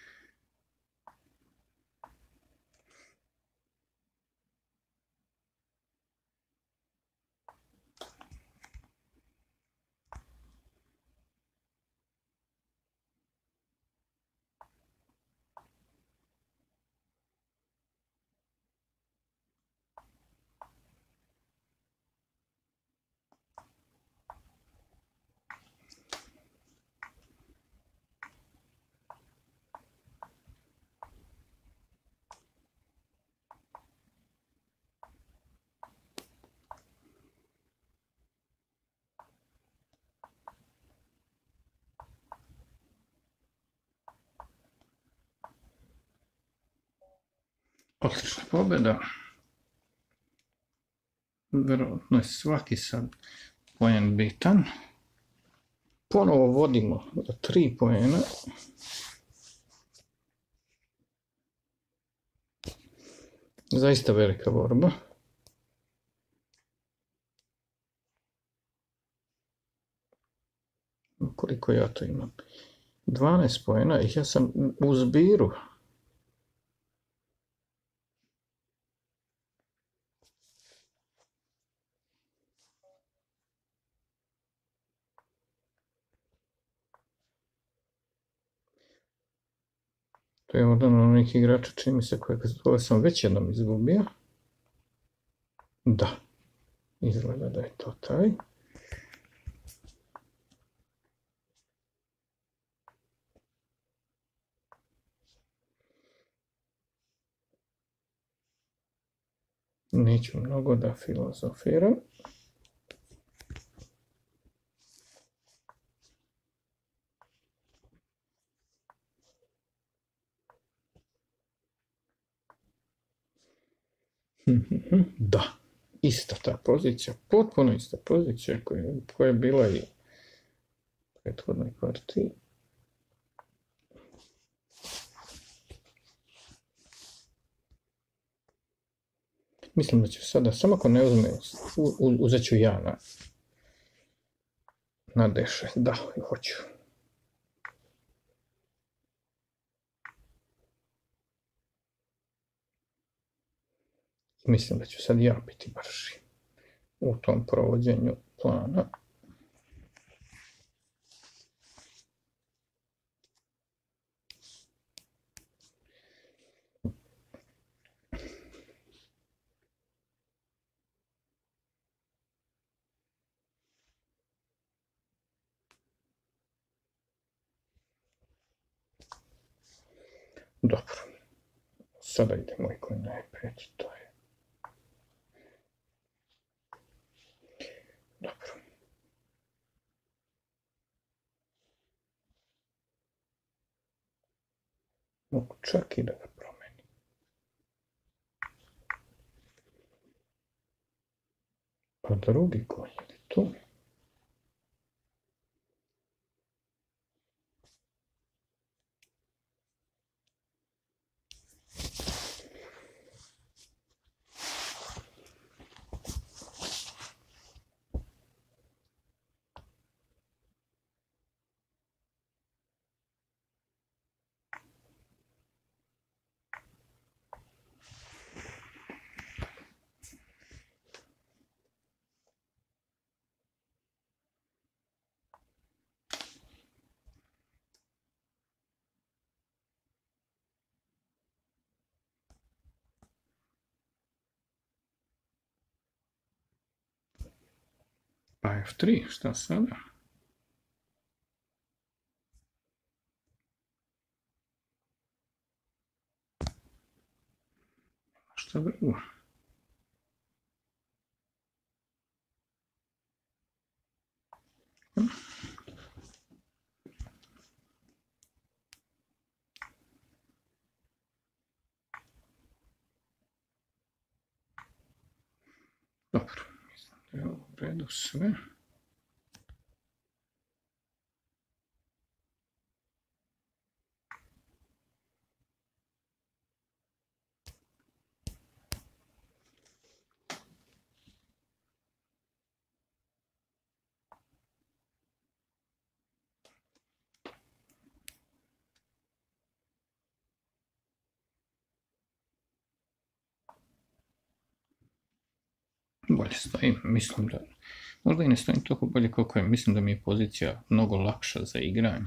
Odlična pobjeda. Vjerojatno je svaki sad poen bitan. Ponovo vodimo za tri poena. Zaista velika borba. Koliko ja to imam? dvanaest poena i ja sam u zbiru. To je jedan od onih igrača, čini mi se, koje sam već jednom izgubio. Da, izgleda da je to taj. Neću mnogo da filozofiram. Da, ista ta pozicija, potpuno ista pozicija koja je bila i u prethodnoj partiji. Mislim da ću sada, samo ako ne uzme, uzet ću ja na, na D šest, da, hoću. Mislim da ću sad ja biti brži u tom provođenju plana. Dobro, sada ide moj konj na E pet, to je. Dobro. Mogu čak i da ga promenim. Pa drugi konj ide tu. Pa F tri, šta sada? Šta drugo? Dobro, mislim da je ovo u redu sve. Bolje stojim, mislim da... Možda i ne stojim toliko bolje koliko je, mislim da mi je pozicija mnogo lakša za igranje.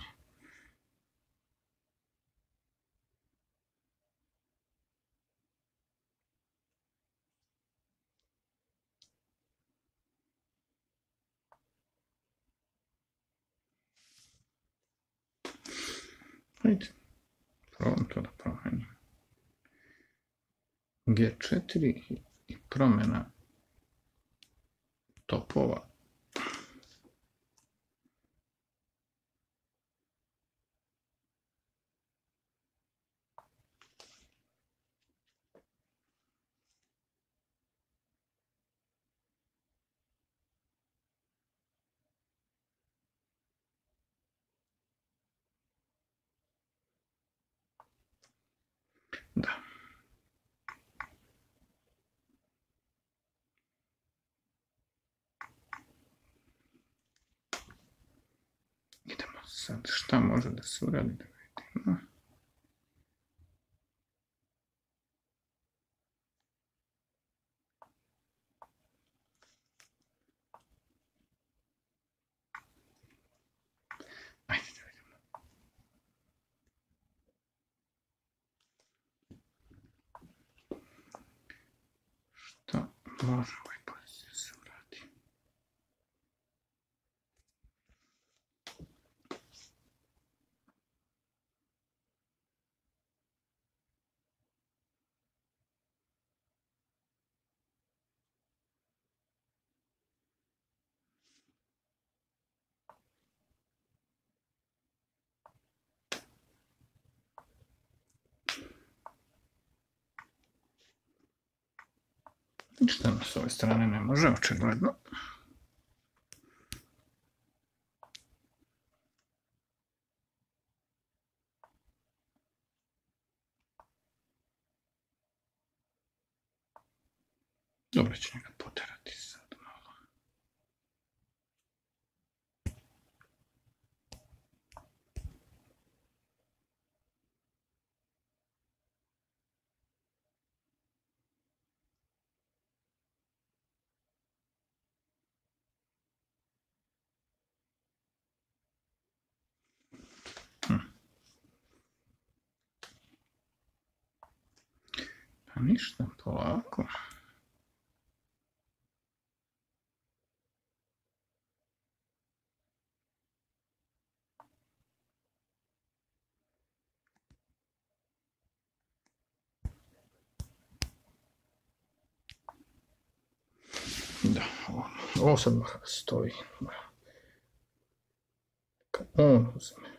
Hajde, probam to da promenim. G četiri i promjena topova. Da. Idemo sad, šta može da se uradi da vidimo. Ajde da vidimo. Šta može ovaj pozicija se uradi? Ništa s ove strane ne može, očigledno. Dobro će njega poterati sad malo. Hm. Pa ništa, polako. Da, ovo sad mora da stoji. Kad on uzme.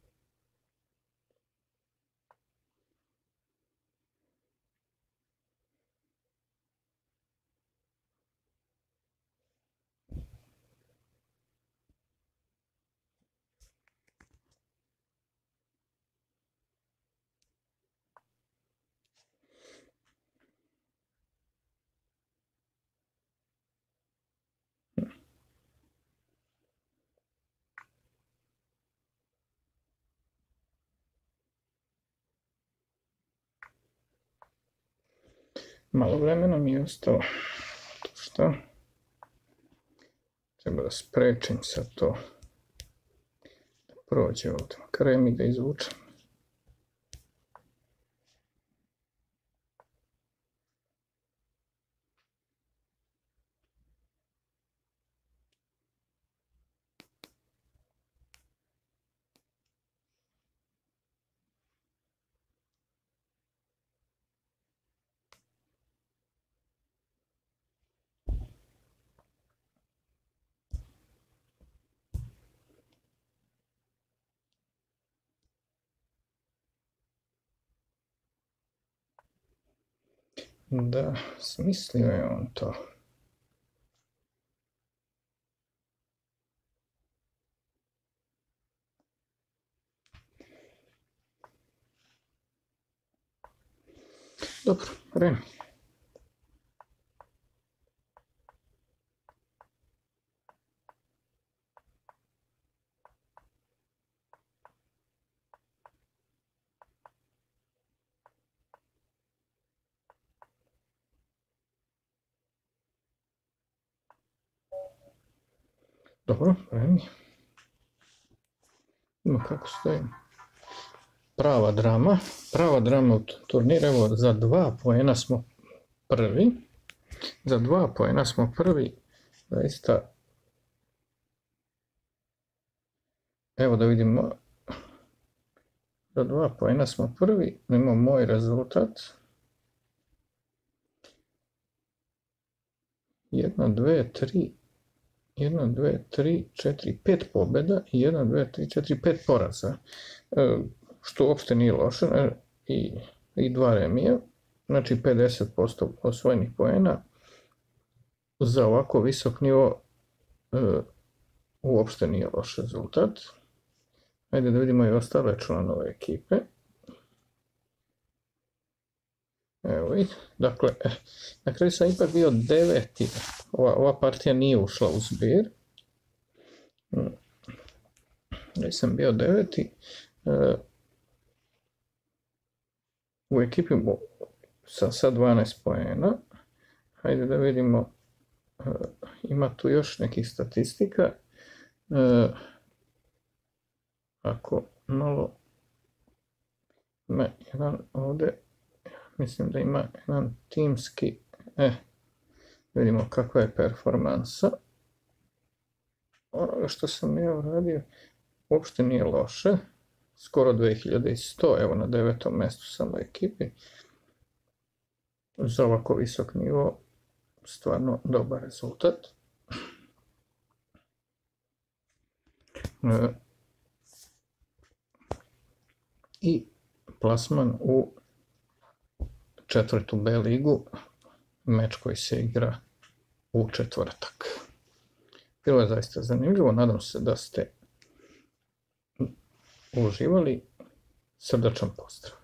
Malo vremena mi je ostalo. Šta? Treba da sprečim sad to. Da prođe ovdje. Makar mi da izvučem. Da, smislio je on to. Dobro, Remi. Dobro, Remi. Ima kako stoji. Prava drama. Prava drama u turniru. Evo, za dva poena smo prvi. Za dva poena smo prvi. Zaista. Evo da vidimo. Za dva poena smo prvi. Imamo moj rezultat. Jedna, dve, tri. Jedna, dve, tri, četiri, pet pobjeda i jedna, dve, tri, četiri, pet poraza. E, što uopšte nije loše. I, i dva remija. Znači pedeset posto osvojenih poena. Za ovako visok nivo e, uopšte nije loš rezultat. Ajde da vidimo i ostale članove ekipe. Evo ih. Dakle, na kraju sam ipak bio deveti. Ova, ova partija nije ušla u zbir. Ja sam bio deveti. E, u ekipi sa, sa dvanaest poena. Hajde da vidimo. E, ima tu još nekih statistika. E, ako malo ima jedan ovdje, mislim da ima jedan timski, eh, vidimo kakva je performansa. Onoga što sam ja uradio uopšte nije loše, skoro dve hiljade sto, evo na devetom mjestu sam u ekipi. Za ovako visok nivo, stvarno dobar rezultat. E, I plasman u četvrtu B ligu, meč koji se igra u četvrtak. Bilo je zaista zanimljivo, nadam se da ste uživali. Srdačan pozdrav.